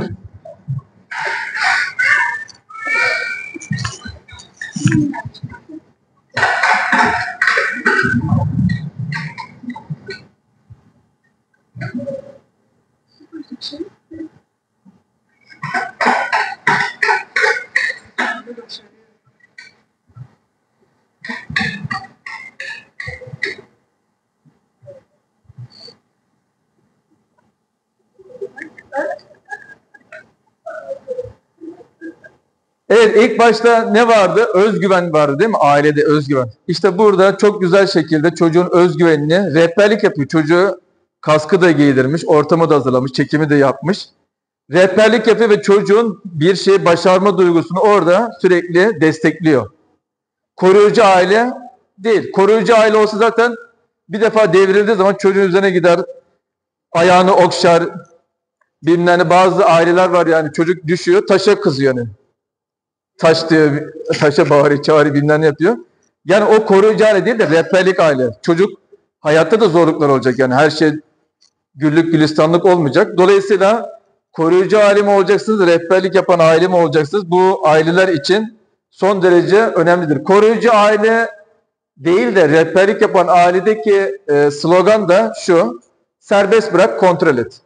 Evet, Evet, ilk başta ne vardı? Özgüven vardı değil mi? Ailede özgüven. İşte burada çok güzel şekilde çocuğun özgüvenini rehberlik yapıyor. Çocuğu kaskı da giydirmiş, ortamı da hazırlamış, çekimi de yapmış. Rehberlik yapıyor ve çocuğun bir şeyi başarma duygusunu orada sürekli destekliyor. Koruyucu aile değil. Koruyucu aile olsa zaten bir defa devrildiği zaman çocuğun üzerine gider, ayağını okşar. Bilmem ne, bazı aileler var yani çocuk düşüyor, taşa kızıyor yani. Taş diyor, taşa bağırıyor, çağırıyor, bilmem ne yapıyor. Yani o koruyucu aile değil de rehberlik aile. Çocuk hayatta da zorluklar olacak yani her şey güllük gülistanlık olmayacak. Dolayısıyla koruyucu aile mi olacaksınız, rehberlik yapan aile mi olacaksınız? Bu aileler için son derece önemlidir. Koruyucu aile değil de rehberlik yapan ailedeki slogan da şu: serbest bırak, kontrol et.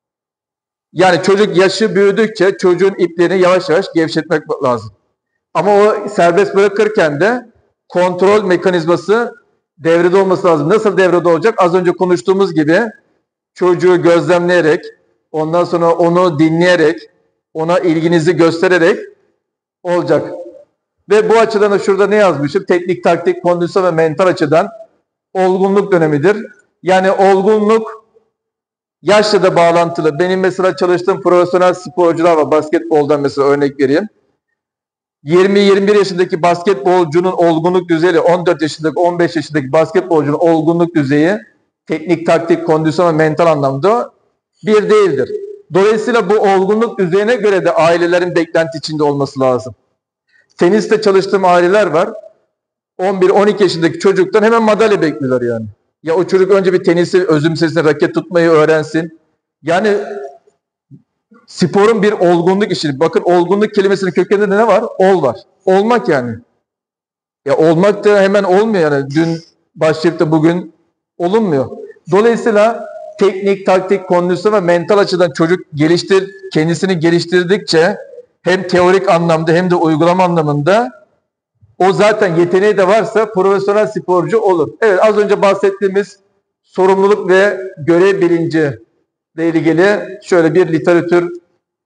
Yani çocuk yaşı büyüdükçe çocuğun iplerini yavaş yavaş gevşetmek lazım. Ama o serbest bırakırken de kontrol mekanizması devrede olması lazım. Nasıl devrede olacak? Az önce konuştuğumuz gibi çocuğu gözlemleyerek, ondan sonra onu dinleyerek, ona ilginizi göstererek olacak. Ve bu açıdan da şurada ne yazmışım? Teknik, taktik, kondisyon ve mental açıdan olgunluk dönemidir. Yani olgunluk yaşla da bağlantılı. Benim mesela çalıştığım profesyonel sporcular var. Basketboldan mesela örnek vereyim. 20-21 yaşındaki basketbolcunun olgunluk düzeyi, 14 yaşındaki, 15 yaşındaki basketbolcunun olgunluk düzeyi teknik, taktik, kondisyon ve mental anlamda bir değildir. Dolayısıyla bu olgunluk düzeyine göre de ailelerin beklenti içinde olması lazım. Teniste çalıştığım aileler var. 11-12 yaşındaki çocuktan hemen madalya bekliyorlar yani. Ya o çocuk önce bir tenisi özümsesin, raket tutmayı öğrensin. Yani sporun bir olgunluk işi. Bakın, olgunluk kelimesinin kökeninde ne var? Ol var. Olmak yani. Ya olmak da hemen olmuyor yani. Dün başlayıp da bugün olunmuyor. Dolayısıyla teknik, taktik, kondisyon ve mental açıdan çocuk kendisini geliştirdikçe hem teorik anlamda hem de uygulama anlamında o zaten yeteneği de varsa profesyonel sporcu olur. Evet, az önce bahsettiğimiz sorumluluk ve görev bilinci ile ilgili şöyle bir literatür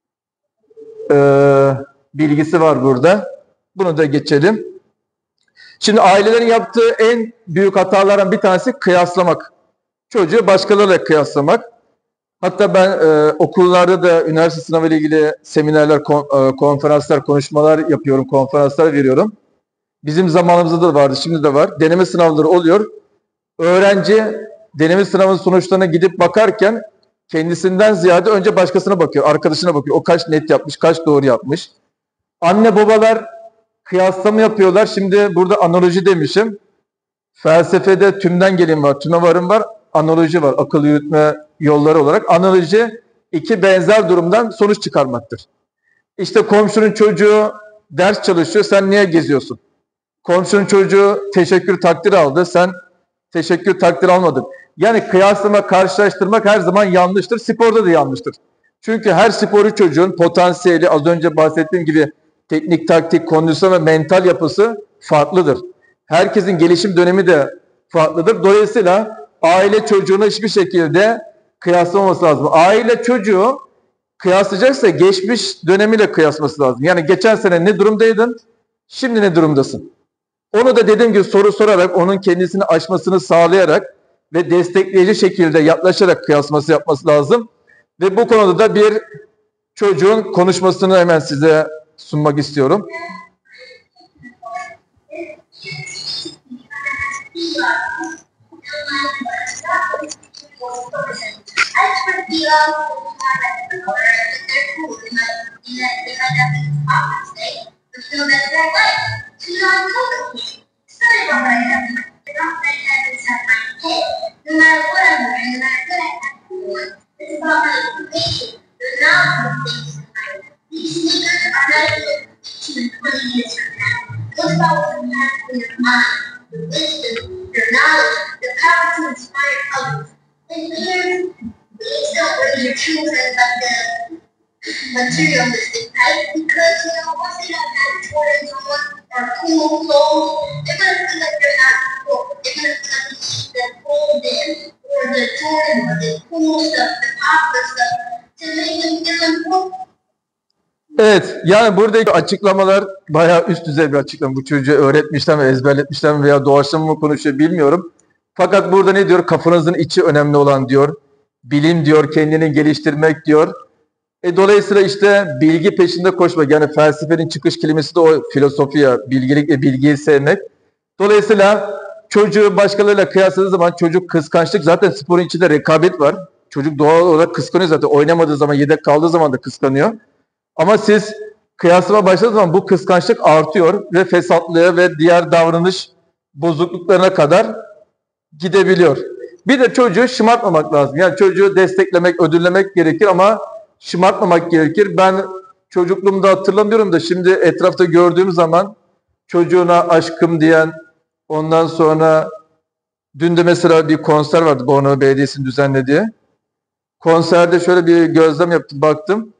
bilgisi var burada. Bunu da geçelim. Şimdi ailelerin yaptığı en büyük hatalardan bir tanesi kıyaslamak. Çocuğu başkalarıyla kıyaslamak. Hatta ben okullarda da üniversite sınavı ile ilgili seminerler, konferanslar, konuşmalar yapıyorum, konferanslar veriyorum. Bizim zamanımızda da vardı, şimdi de var. Deneme sınavları oluyor. Öğrenci deneme sınavının sonuçlarına gidip bakarken kendisinden ziyade önce başkasına bakıyor, arkadaşına bakıyor. O kaç net yapmış, kaç doğru yapmış. Anne babalar kıyaslama yapıyorlar. Şimdi burada analoji demişim. Felsefede tümden gelim var, tüme varım var, analoji var. Akıl yürütme yolları olarak. Analoji iki benzer durumdan sonuç çıkarmaktır. İşte komşunun çocuğu ders çalışıyor, sen niye geziyorsun? Komşunun çocuğu teşekkür takdir aldı, sen teşekkür takdir almadın. Yani kıyaslama, karşılaştırmak her zaman yanlıştır. Sporda da yanlıştır. Çünkü her sporcu çocuğun potansiyeli, az önce bahsettiğim gibi teknik, taktik, kondisyon ve mental yapısı farklıdır. Herkesin gelişim dönemi de farklıdır. Dolayısıyla aile çocuğuna hiçbir şekilde kıyaslamaması lazım. Aile çocuğu kıyaslayacaksa geçmiş dönemiyle kıyaslaması lazım. Yani geçen sene ne durumdaydın, şimdi ne durumdasın? Onu da dediğim gibi soru sorarak, onun kendisini aşmasını sağlayarak ve destekleyici şekilde yaklaşarak kıyaslaması yapması lazım. Ve bu konuda da bir çocuğun konuşmasını hemen size sunmak istiyorum. Materialistic type because once they don't have Jordans on or cool clothes, they're gonna feel like they're not cool. They're gonna feel like the golden or the Jordan or the cool stuff, the popular stuff to make them feel important. Evet, yani buradaki açıklamalar bayağı üst düzey bir açıklama. Bu çocuğu öğretmişler mi, ezberletmişler mi veya doğaçlama mı konuşuyor bilmiyorum. Fakat burada ne diyor? Kafanızın içi önemli olan diyor. Bilim diyor, kendini geliştirmek diyor. Dolayısıyla işte bilgi peşinde koşmak. Yani felsefenin çıkış kelimesi de o filosofiya, bilgilik ve bilgiyi sevmek. Dolayısıyla çocuğu başkalarıyla kıyasladığı zaman çocuk kıskançlık, zaten sporun içinde rekabet var. Çocuk doğal olarak kıskanıyor zaten. Oynamadığı zaman, yedek kaldığı zaman da kıskanıyor. Ama siz kıyaslama başladığınız zaman bu kıskançlık artıyor ve fesatlığa ve diğer davranış bozukluklarına kadar gidebiliyor. Bir de çocuğu şımartmamak lazım. Yani çocuğu desteklemek, ödüllemek gerekir ama şımartmamak gerekir. Ben çocukluğumda hatırlamıyorum da şimdi etrafta gördüğüm zaman çocuğuna aşkım diyen, ondan sonra dün de mesela bir konser vardı Bornova Belediyesi'nin düzenlediği. Konserde şöyle bir gözlem yaptım, baktım.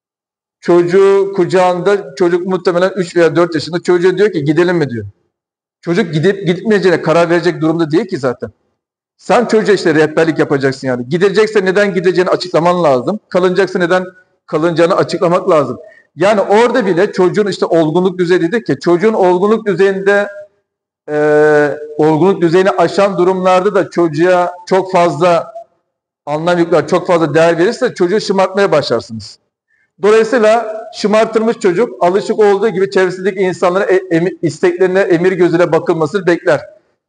Çocuğu kucağında, çocuk muhtemelen 3 veya 4 yaşında, çocuğa diyor ki gidelim mi diyor. Çocuk gidip gitmeyeceğine karar verecek durumda değil ki zaten. Sen çocuğa işte rehberlik yapacaksın yani. Gidecekse neden gideceğini açıklaman lazım. Kalınacaksa neden kalınacağını açıklamak lazım. Yani orada bile çocuğun işte olgunluk düzeyi dedik ki, çocuğun olgunluk düzeyinde olgunluk düzeyini aşan durumlarda da çocuğa çok fazla anlam yükler, çok fazla değer verirse çocuğu şımartmaya başlarsınız. Dolayısıyla şımartılmış çocuk alışık olduğu gibi çevresindeki insanların isteklerine emir gözüyle bakılmasını bekler.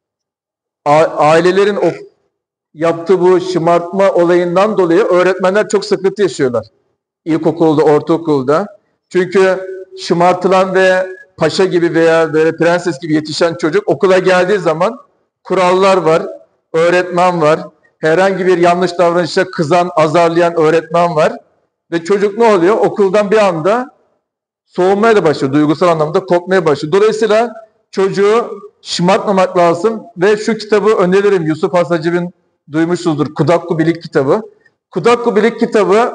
Ailelerin yaptığı bu şımartma olayından dolayı öğretmenler çok sıkıntı yaşıyorlar. İlkokulda, ortaokulda. Çünkü şımartılan ve paşa gibi veya böyle prenses gibi yetişen çocuk okula geldiği zaman kurallar var, öğretmen var, herhangi bir yanlış davranışa kızan, azarlayan öğretmen var. Ve çocuk ne oluyor? Okuldan bir anda soğumaya da başlıyor. Duygusal anlamda kopmaya başlıyor. Dolayısıyla çocuğu şımartmamak lazım ve şu kitabı öneririm. Yusuf Hasacib'in, duymuşsunuzdur, Kudakku Bilik kitabı. Kudakku Bilik kitabı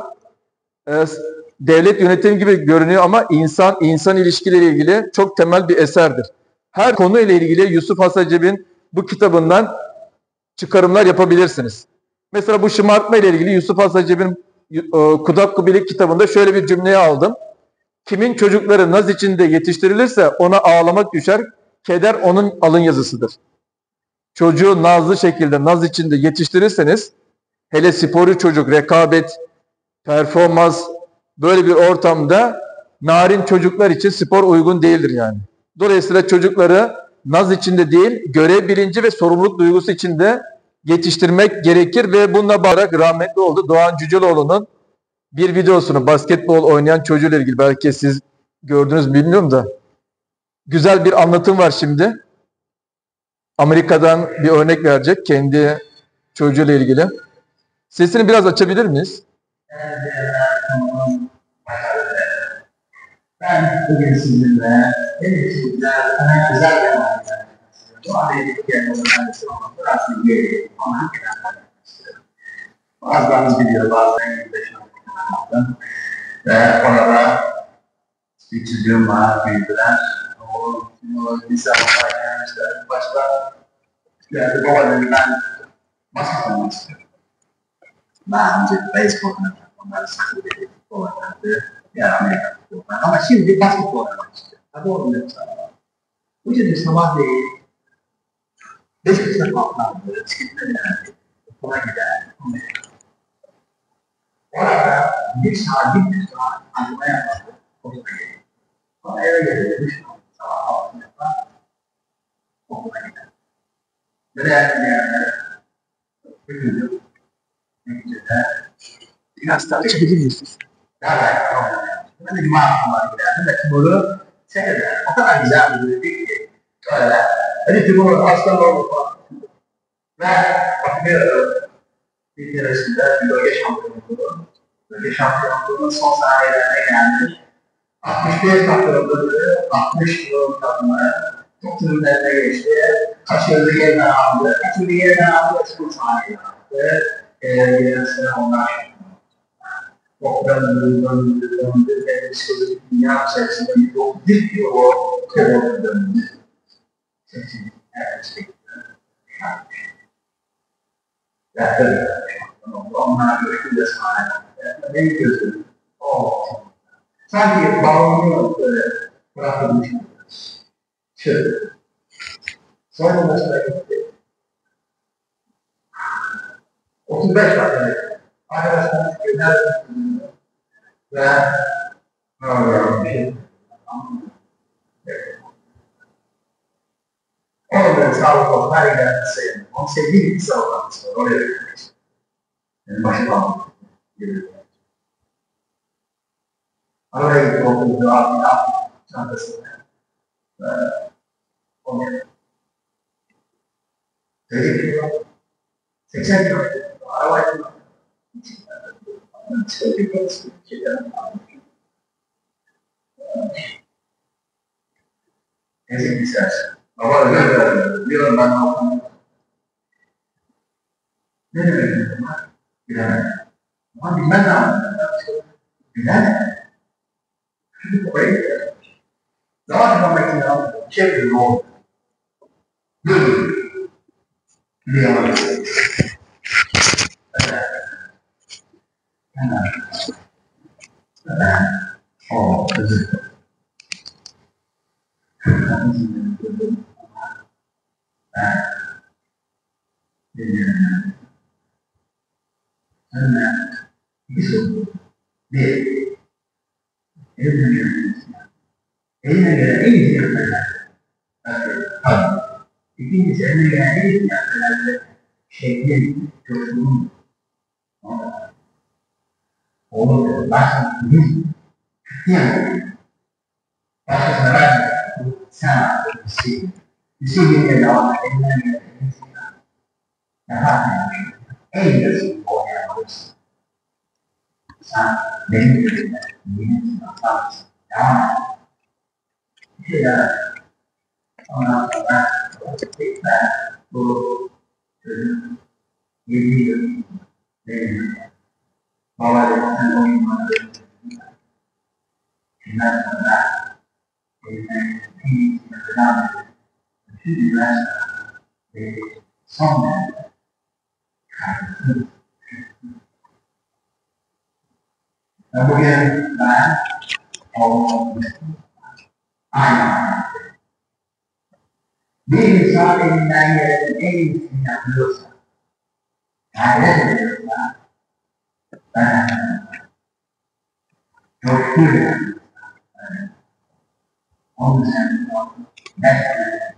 devlet yönetimi gibi görünüyor ama insan ilişkileri ilgili çok temel bir eserdir. Her konu ile ilgili Yusuf Hasacib'in bu kitabından çıkarımlar yapabilirsiniz. Mesela bu şımartma ile ilgili Yusuf Hasacib'in Kudakku Bilik kitabında şöyle bir cümleyi aldım. Kimin çocukları naz içinde yetiştirilirse ona ağlamak düşer, keder onun alın yazısıdır. Çocuğu nazlı şekilde naz içinde yetiştirirseniz, hele sporcu çocuk, rekabet, performans, böyle bir ortamda narin çocuklar için spor uygun değildir yani. Dolayısıyla çocukları naz içinde değil, görev bilinci ve sorumluluk duygusu içinde yetiştirmek gerekir ve bununla bakarak rahmetli oldu Doğan Cüceloğlu'nun bir videosunu, basketbol oynayan çocuğuyla ilgili, belki siz gördünüz mü bilmiyorum da, güzel bir anlatım var şimdi. Amerika'dan bir örnek verecek kendi çocuğuyla ilgili. Sesini biraz açabilir miyiz? Ben bugün sizinle güzel bir anlamda bu adaylık yerlerinde olması aslında bir anlamda bazılarınız biliyor, bazılarınız 25 anlamda ve orada bir çocuğum var, büyüdüler. O lise okurken işte başta yani babalarım ben basket oynamak istiyorum. Daha önce beyzbol oynadım, onları sıkıldı, futbol oynadı. Yani Amerika futbolu. Ama şimdi basketbol oynamak istiyorum. Tabii onu sana. Bu yüzden sabahleyin 5.30'da kalklandı, bisikletle geldi, okula gider. Orada bir saat antrenman yapmadı, okula gidiyor. Sonra eve geldi, sabah 6'da okula gider. Böyle yani bir gün neticede Biraz daha açabilir misiniz? Ben de cuma akşamları giderdim ve Timur'u seyrederdim. O kadar güzel bir duygu ki. Öyle. Hadi Timur aslan oldu falan. Ve bakıyorum bir keresinde bir bölge şampiyonluğu. Bölge şampiyonluğunun son saniyelerine geldi. 65 takımları, 60 yılın takımı çok tribünlerine geçti. Kaçırdı yerine aldı. Kaçırdı yerine aldı. Son saniye aldı. Yerisine onlar döndü ve psikolojik dünya içerisinde bir yol bir o terörle döndü. Seçim her şekilde yanlış. Ve tabii onlar görüşü de sahip. Benim gözüm Sanki bağımlı böyle bırakılmış. Şöyle. Sonra mesela gitti. 35 dakika. Arkadaşlar günler ve ne oluyor bir şey. Onların sağlık olsun her yerden sayın. Onu sevdiği bir sağlık olsun. Oraya götürmek için. Yani başka almak. Oraya gitti okulda abi çantasını. Onu dedik ki 80 kilo arabayla söyledik neyse güzel. Baba öyle bir an ben aldım. Ne demek bunlar? Bilemem. Ama bilmem lazım. Bilemem. Çünkü oraya gidiyor. Zaman kalmak için aldım. Çevir ne oldu? Dur. Bilemem. Oh, özür dilerim. Bir soru. Bir. Eline gelen en iyi yapılar. İkincisi eline gelen en iyi yapılar şeklin, coşkunun. Oğlum, başka bir yani başkasına vermiyor. Sen bir şey yerine devam edilen bir daha en iyisi oynayabilirsin. Sen benim gözümde yeni sınavlarsın. Devam et. Bir şeyler ondan sonra tekrar bu çözüm 7 yıl benim babalarımın oyunları bundan sonra elimden en iyisini devam edip bütün üniversite son derece kaygısız. Ve bugün ben oğlum aynen bir insan elinden gelen en iyisini yapıyorsa gayret ediyorsa ben coşkuyla onun üzerinde beslenmek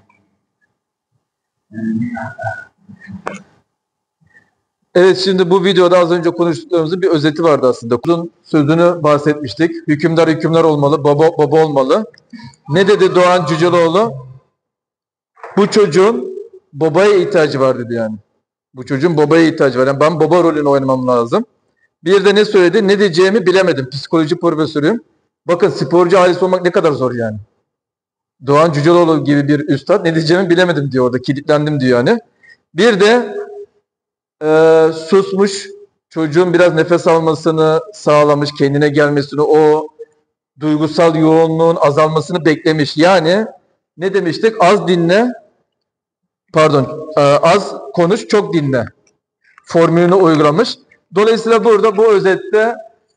Evet, şimdi bu videoda az önce konuştuklarımızın bir özeti vardı aslında. Kulun sözünü bahsetmiştik. Hükümdar hükümdar olmalı, baba baba olmalı. Ne dedi Doğan Cüceloğlu? Bu çocuğun babaya ihtiyacı var dedi yani. Bu çocuğun babaya ihtiyacı var. Yani ben baba rolünü oynamam lazım. Bir de ne söyledi? Ne diyeceğimi bilemedim. Psikoloji profesörüyüm. Bakın sporcu ailesi olmak ne kadar zor yani. Doğan Cüceloğlu gibi bir üstad ne diyeceğimi bilemedim diyor orada. Kilitlendim diyor yani. Bir de susmuş, çocuğun biraz nefes almasını sağlamış, kendine gelmesini, o duygusal yoğunluğun azalmasını beklemiş. Yani ne demiştik? Az dinle, az konuş, çok dinle formülünü uygulamış. Dolayısıyla burada bu özette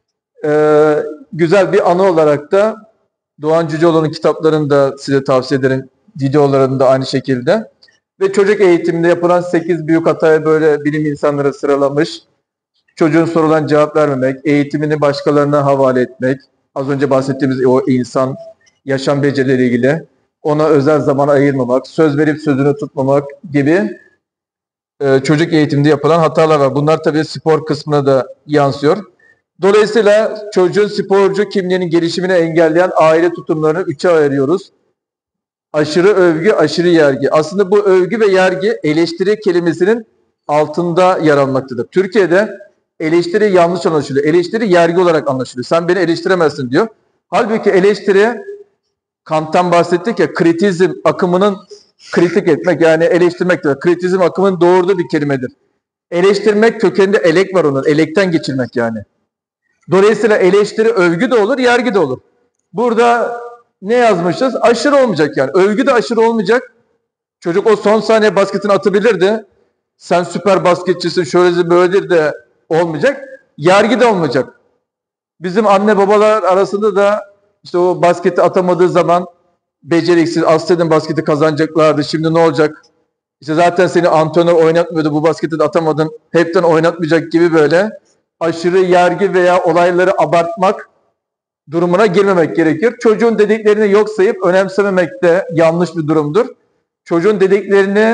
güzel bir anı olarak da Doğan Cüceloğlu'nun kitaplarını da size tavsiye ederim. Videolarını da aynı şekilde. Ve çocuk eğitiminde yapılan 8 büyük hataya böyle bilim insanları sıralamış. Çocuğun sorulan cevap vermemek, eğitimini başkalarına havale etmek, az önce bahsettiğimiz o insan yaşam becerileri ilgili, ona özel zaman ayırmamak, söz verip sözünü tutmamak gibi çocuk eğitiminde yapılan hatalar var. Bunlar tabii spor kısmına da yansıyor. Dolayısıyla çocuğun sporcu kimliğinin gelişimini engelleyen aile tutumlarını 3'e ayırıyoruz. Aşırı övgü, aşırı yergi. Aslında bu övgü ve yergi eleştiri kelimesinin altında yer almaktadır. Türkiye'de eleştiri yanlış anlaşılıyor. Eleştiri yergi olarak anlaşılıyor. Sen beni eleştiremezsin diyor. Halbuki eleştiri, Kant'tan bahsettik ya, kritizm akımının kritik etmek yani eleştirmektir. Kritizm akımının doğurduğu bir kelimedir. Eleştirmek kökeninde elek var onun. Elekten geçirmek yani. Dolayısıyla eleştiri övgü de olur, yergi de olur. Burada ne yazmışız? Aşırı olmayacak yani. Övgü de aşırı olmayacak. Çocuk o son saniye basketini atabilirdi. Sen süper basketçisin, şöyledir böyledir de olmayacak. Yergi de olmayacak. Bizim anne babalar arasında da İşte o basketi atamadığı zaman beceriksiz, aslında basketi kazanacaklardı. Şimdi ne olacak? İşte zaten seni antrenör oynatmıyordu, bu basketi de atamadın, hepten oynatmayacak gibi böyle aşırı yergi veya olayları abartmak durumuna girmemek gerekir. Çocuğun dediklerini yok sayıp önemsememek de yanlış bir durumdur. Çocuğun dediklerini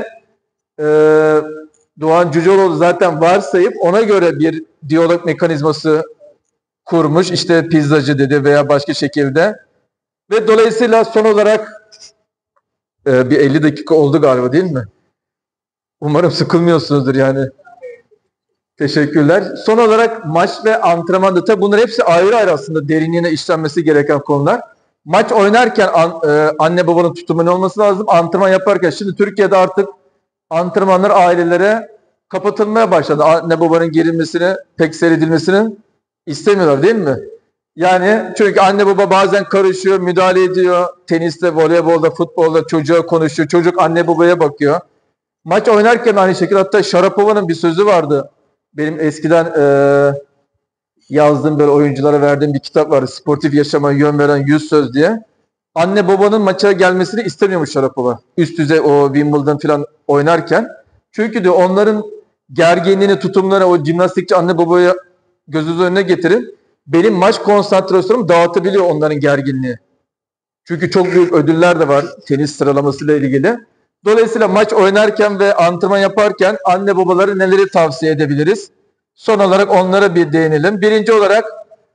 Doğan Cüceloğlu zaten varsayıp ona göre bir diyalog mekanizması kurmuş. İşte pizzacı dedi veya başka şekilde. Ve dolayısıyla son olarak bir 50 dakika oldu galiba, değil mi? Umarım sıkılmıyorsunuzdur yani. Teşekkürler. Son olarak maç ve antrenmanda, tabi bunlar hepsi ayrı ayrı aslında derinliğine işlenmesi gereken konular. Maç oynarken anne babanın tutumunun olması lazım. Antrenman yaparken, şimdi Türkiye'de artık antrenmanlar ailelere kapatılmaya başladı. Anne babanın gerilmesini, pek seyredilmesini istemiyorlar, değil mi? Yani çünkü anne baba bazen karışıyor, müdahale ediyor. Teniste, voleybolda, futbolda çocuğa konuşuyor. Çocuk anne babaya bakıyor. Maç oynarken aynı şekilde, hatta Şarapova'nın bir sözü vardı. Benim eskiden yazdığım, böyle oyunculara verdiğim bir kitap vardı. Sportif yaşama yön veren 100 söz diye. Anne babanın maça gelmesini istemiyormuş Şarapova. Üst düzey o Wimbledon falan oynarken. Çünkü diyor onların gerginliğini, tutumları o jimnastikçi anne babaya gözünüz önüne getirin. Benim maç konsantrasyonumu dağıtabiliyor onların gerginliği. Çünkü çok büyük ödüller de var tenis sıralamasıyla ilgili. Dolayısıyla maç oynarken ve antrenman yaparken anne babaları neleri tavsiye edebiliriz? Son olarak onlara bir değinelim. Birinci olarak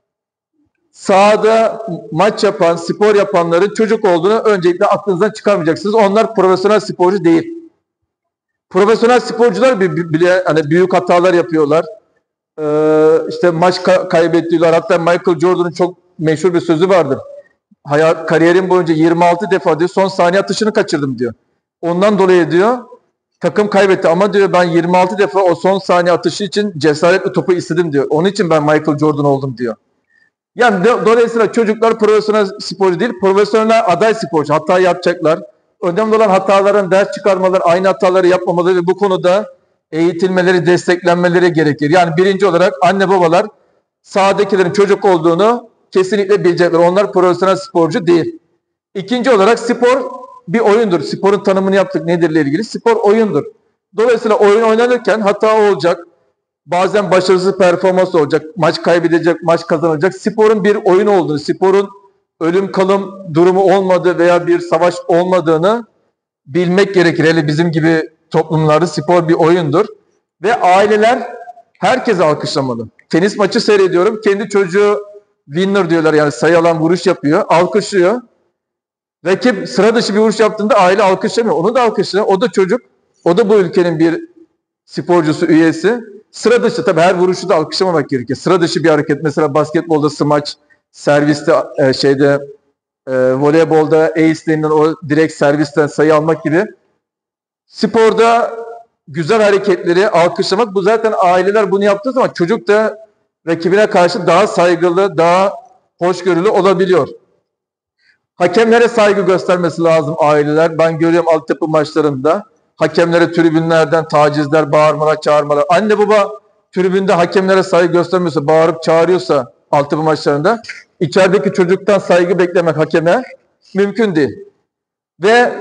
sahada maç yapan, spor yapanların çocuk olduğunu öncelikle aklınızdan çıkarmayacaksınız. Onlar profesyonel sporcu değil. Profesyonel sporcular bile hani büyük hatalar yapıyorlar. İşte maç kaybediyorlar. Hatta Michael Jordan'ın çok meşhur bir sözü vardır. Kariyerim boyunca 26 defa diyor son saniye atışını kaçırdım diyor. Ondan dolayı diyor takım kaybetti ama diyor ben 26 defa o son saniye atışı için cesaretli topu istedim diyor. Onun için ben Michael Jordan oldum diyor. Yani dolayısıyla çocuklar profesyonel sporcu değil, profesyonel aday sporcu. Hata yapacaklar. Önemli olan hataların ders çıkarmaları, aynı hataları yapmamaları ve bu konuda eğitilmeleri, desteklenmeleri gerekir. Yani birinci olarak anne babalar sahadakilerin çocuk olduğunu kesinlikle bilecekler. Onlar profesyonel sporcu değil. İkinci olarak spor bir oyundur. Sporun tanımını yaptık nedirle ilgili. Spor oyundur. Dolayısıyla oyun oynanırken hata olacak. Bazen başarısız performans olacak. Maç kaybedecek, maç kazanacak. Sporun bir oyun olduğunu, sporun ölüm kalım durumu olmadığı veya bir savaş olmadığını bilmek gerekir. Hele bizim gibi toplumlarda spor bir oyundur. Ve aileler herkese alkışlamalı. Tenis maçı seyrediyorum. Kendi çocuğu winner diyorlar, yani sayı alan vuruş yapıyor. Alkışlıyor. Rakip sıra dışı bir vuruş yaptığında aile alkışlamıyor. Onu da alkışlıyor. O da çocuk. O da bu ülkenin bir sporcusu, üyesi. Sıra dışı, tabii her vuruşu da alkışlamamak gerekiyor. Sıra dışı bir hareket. Mesela basketbolda smaç, serviste voleybolda ace denilen o direkt servisten sayı almak gibi. Sporda güzel hareketleri alkışlamak, bu zaten aileler bunu yaptığı zaman çocuk da rakibine karşı daha saygılı, daha hoşgörülü olabiliyor. Hakemlere saygı göstermesi lazım aileler. Ben görüyorum altyapı maçlarında. Hakemlere tribünlerden tacizler, bağırmalar, çağırmalar. Anne baba tribünde hakemlere saygı göstermiyorsa, bağırıp çağırıyorsa altyapı maçlarında, içerideki çocuktan saygı beklemek hakeme mümkün değil. Ve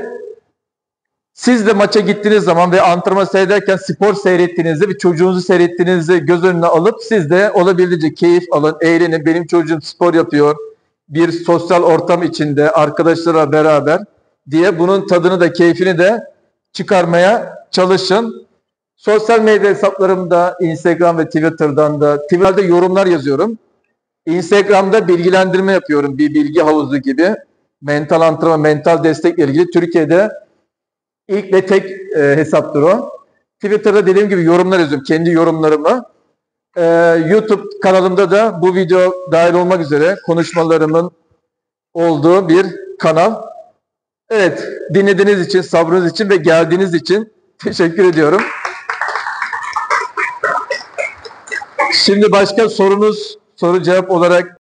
siz de maça gittiğiniz zaman ve antrenman seyrederken spor seyrettiğinizde ve çocuğunuzu seyrettiğinizi göz önüne alıp siz de olabildiğince keyif alın, eğlenin. Benim çocuğum spor yapıyor, bir sosyal ortam içinde arkadaşlarla beraber diye bunun tadını da keyfini de çıkarmaya çalışın. Sosyal medya hesaplarımda, Instagram ve Twitter'dan da, Twitter'da yorumlar yazıyorum. Instagram'da bilgilendirme yapıyorum, bir bilgi havuzu gibi. Mental antrenman, mental destekle ilgili Türkiye'de ilk ve tek hesaptır o. Twitter'da dediğim gibi yorumlar yazıyorum, kendi yorumlarımı. YouTube kanalımda da bu video dahil olmak üzere konuşmalarımın olduğu bir kanal. Evet, dinlediğiniz için, sabrınız için ve geldiğiniz için teşekkür ediyorum. Şimdi başka sorunuz, soru cevap olarak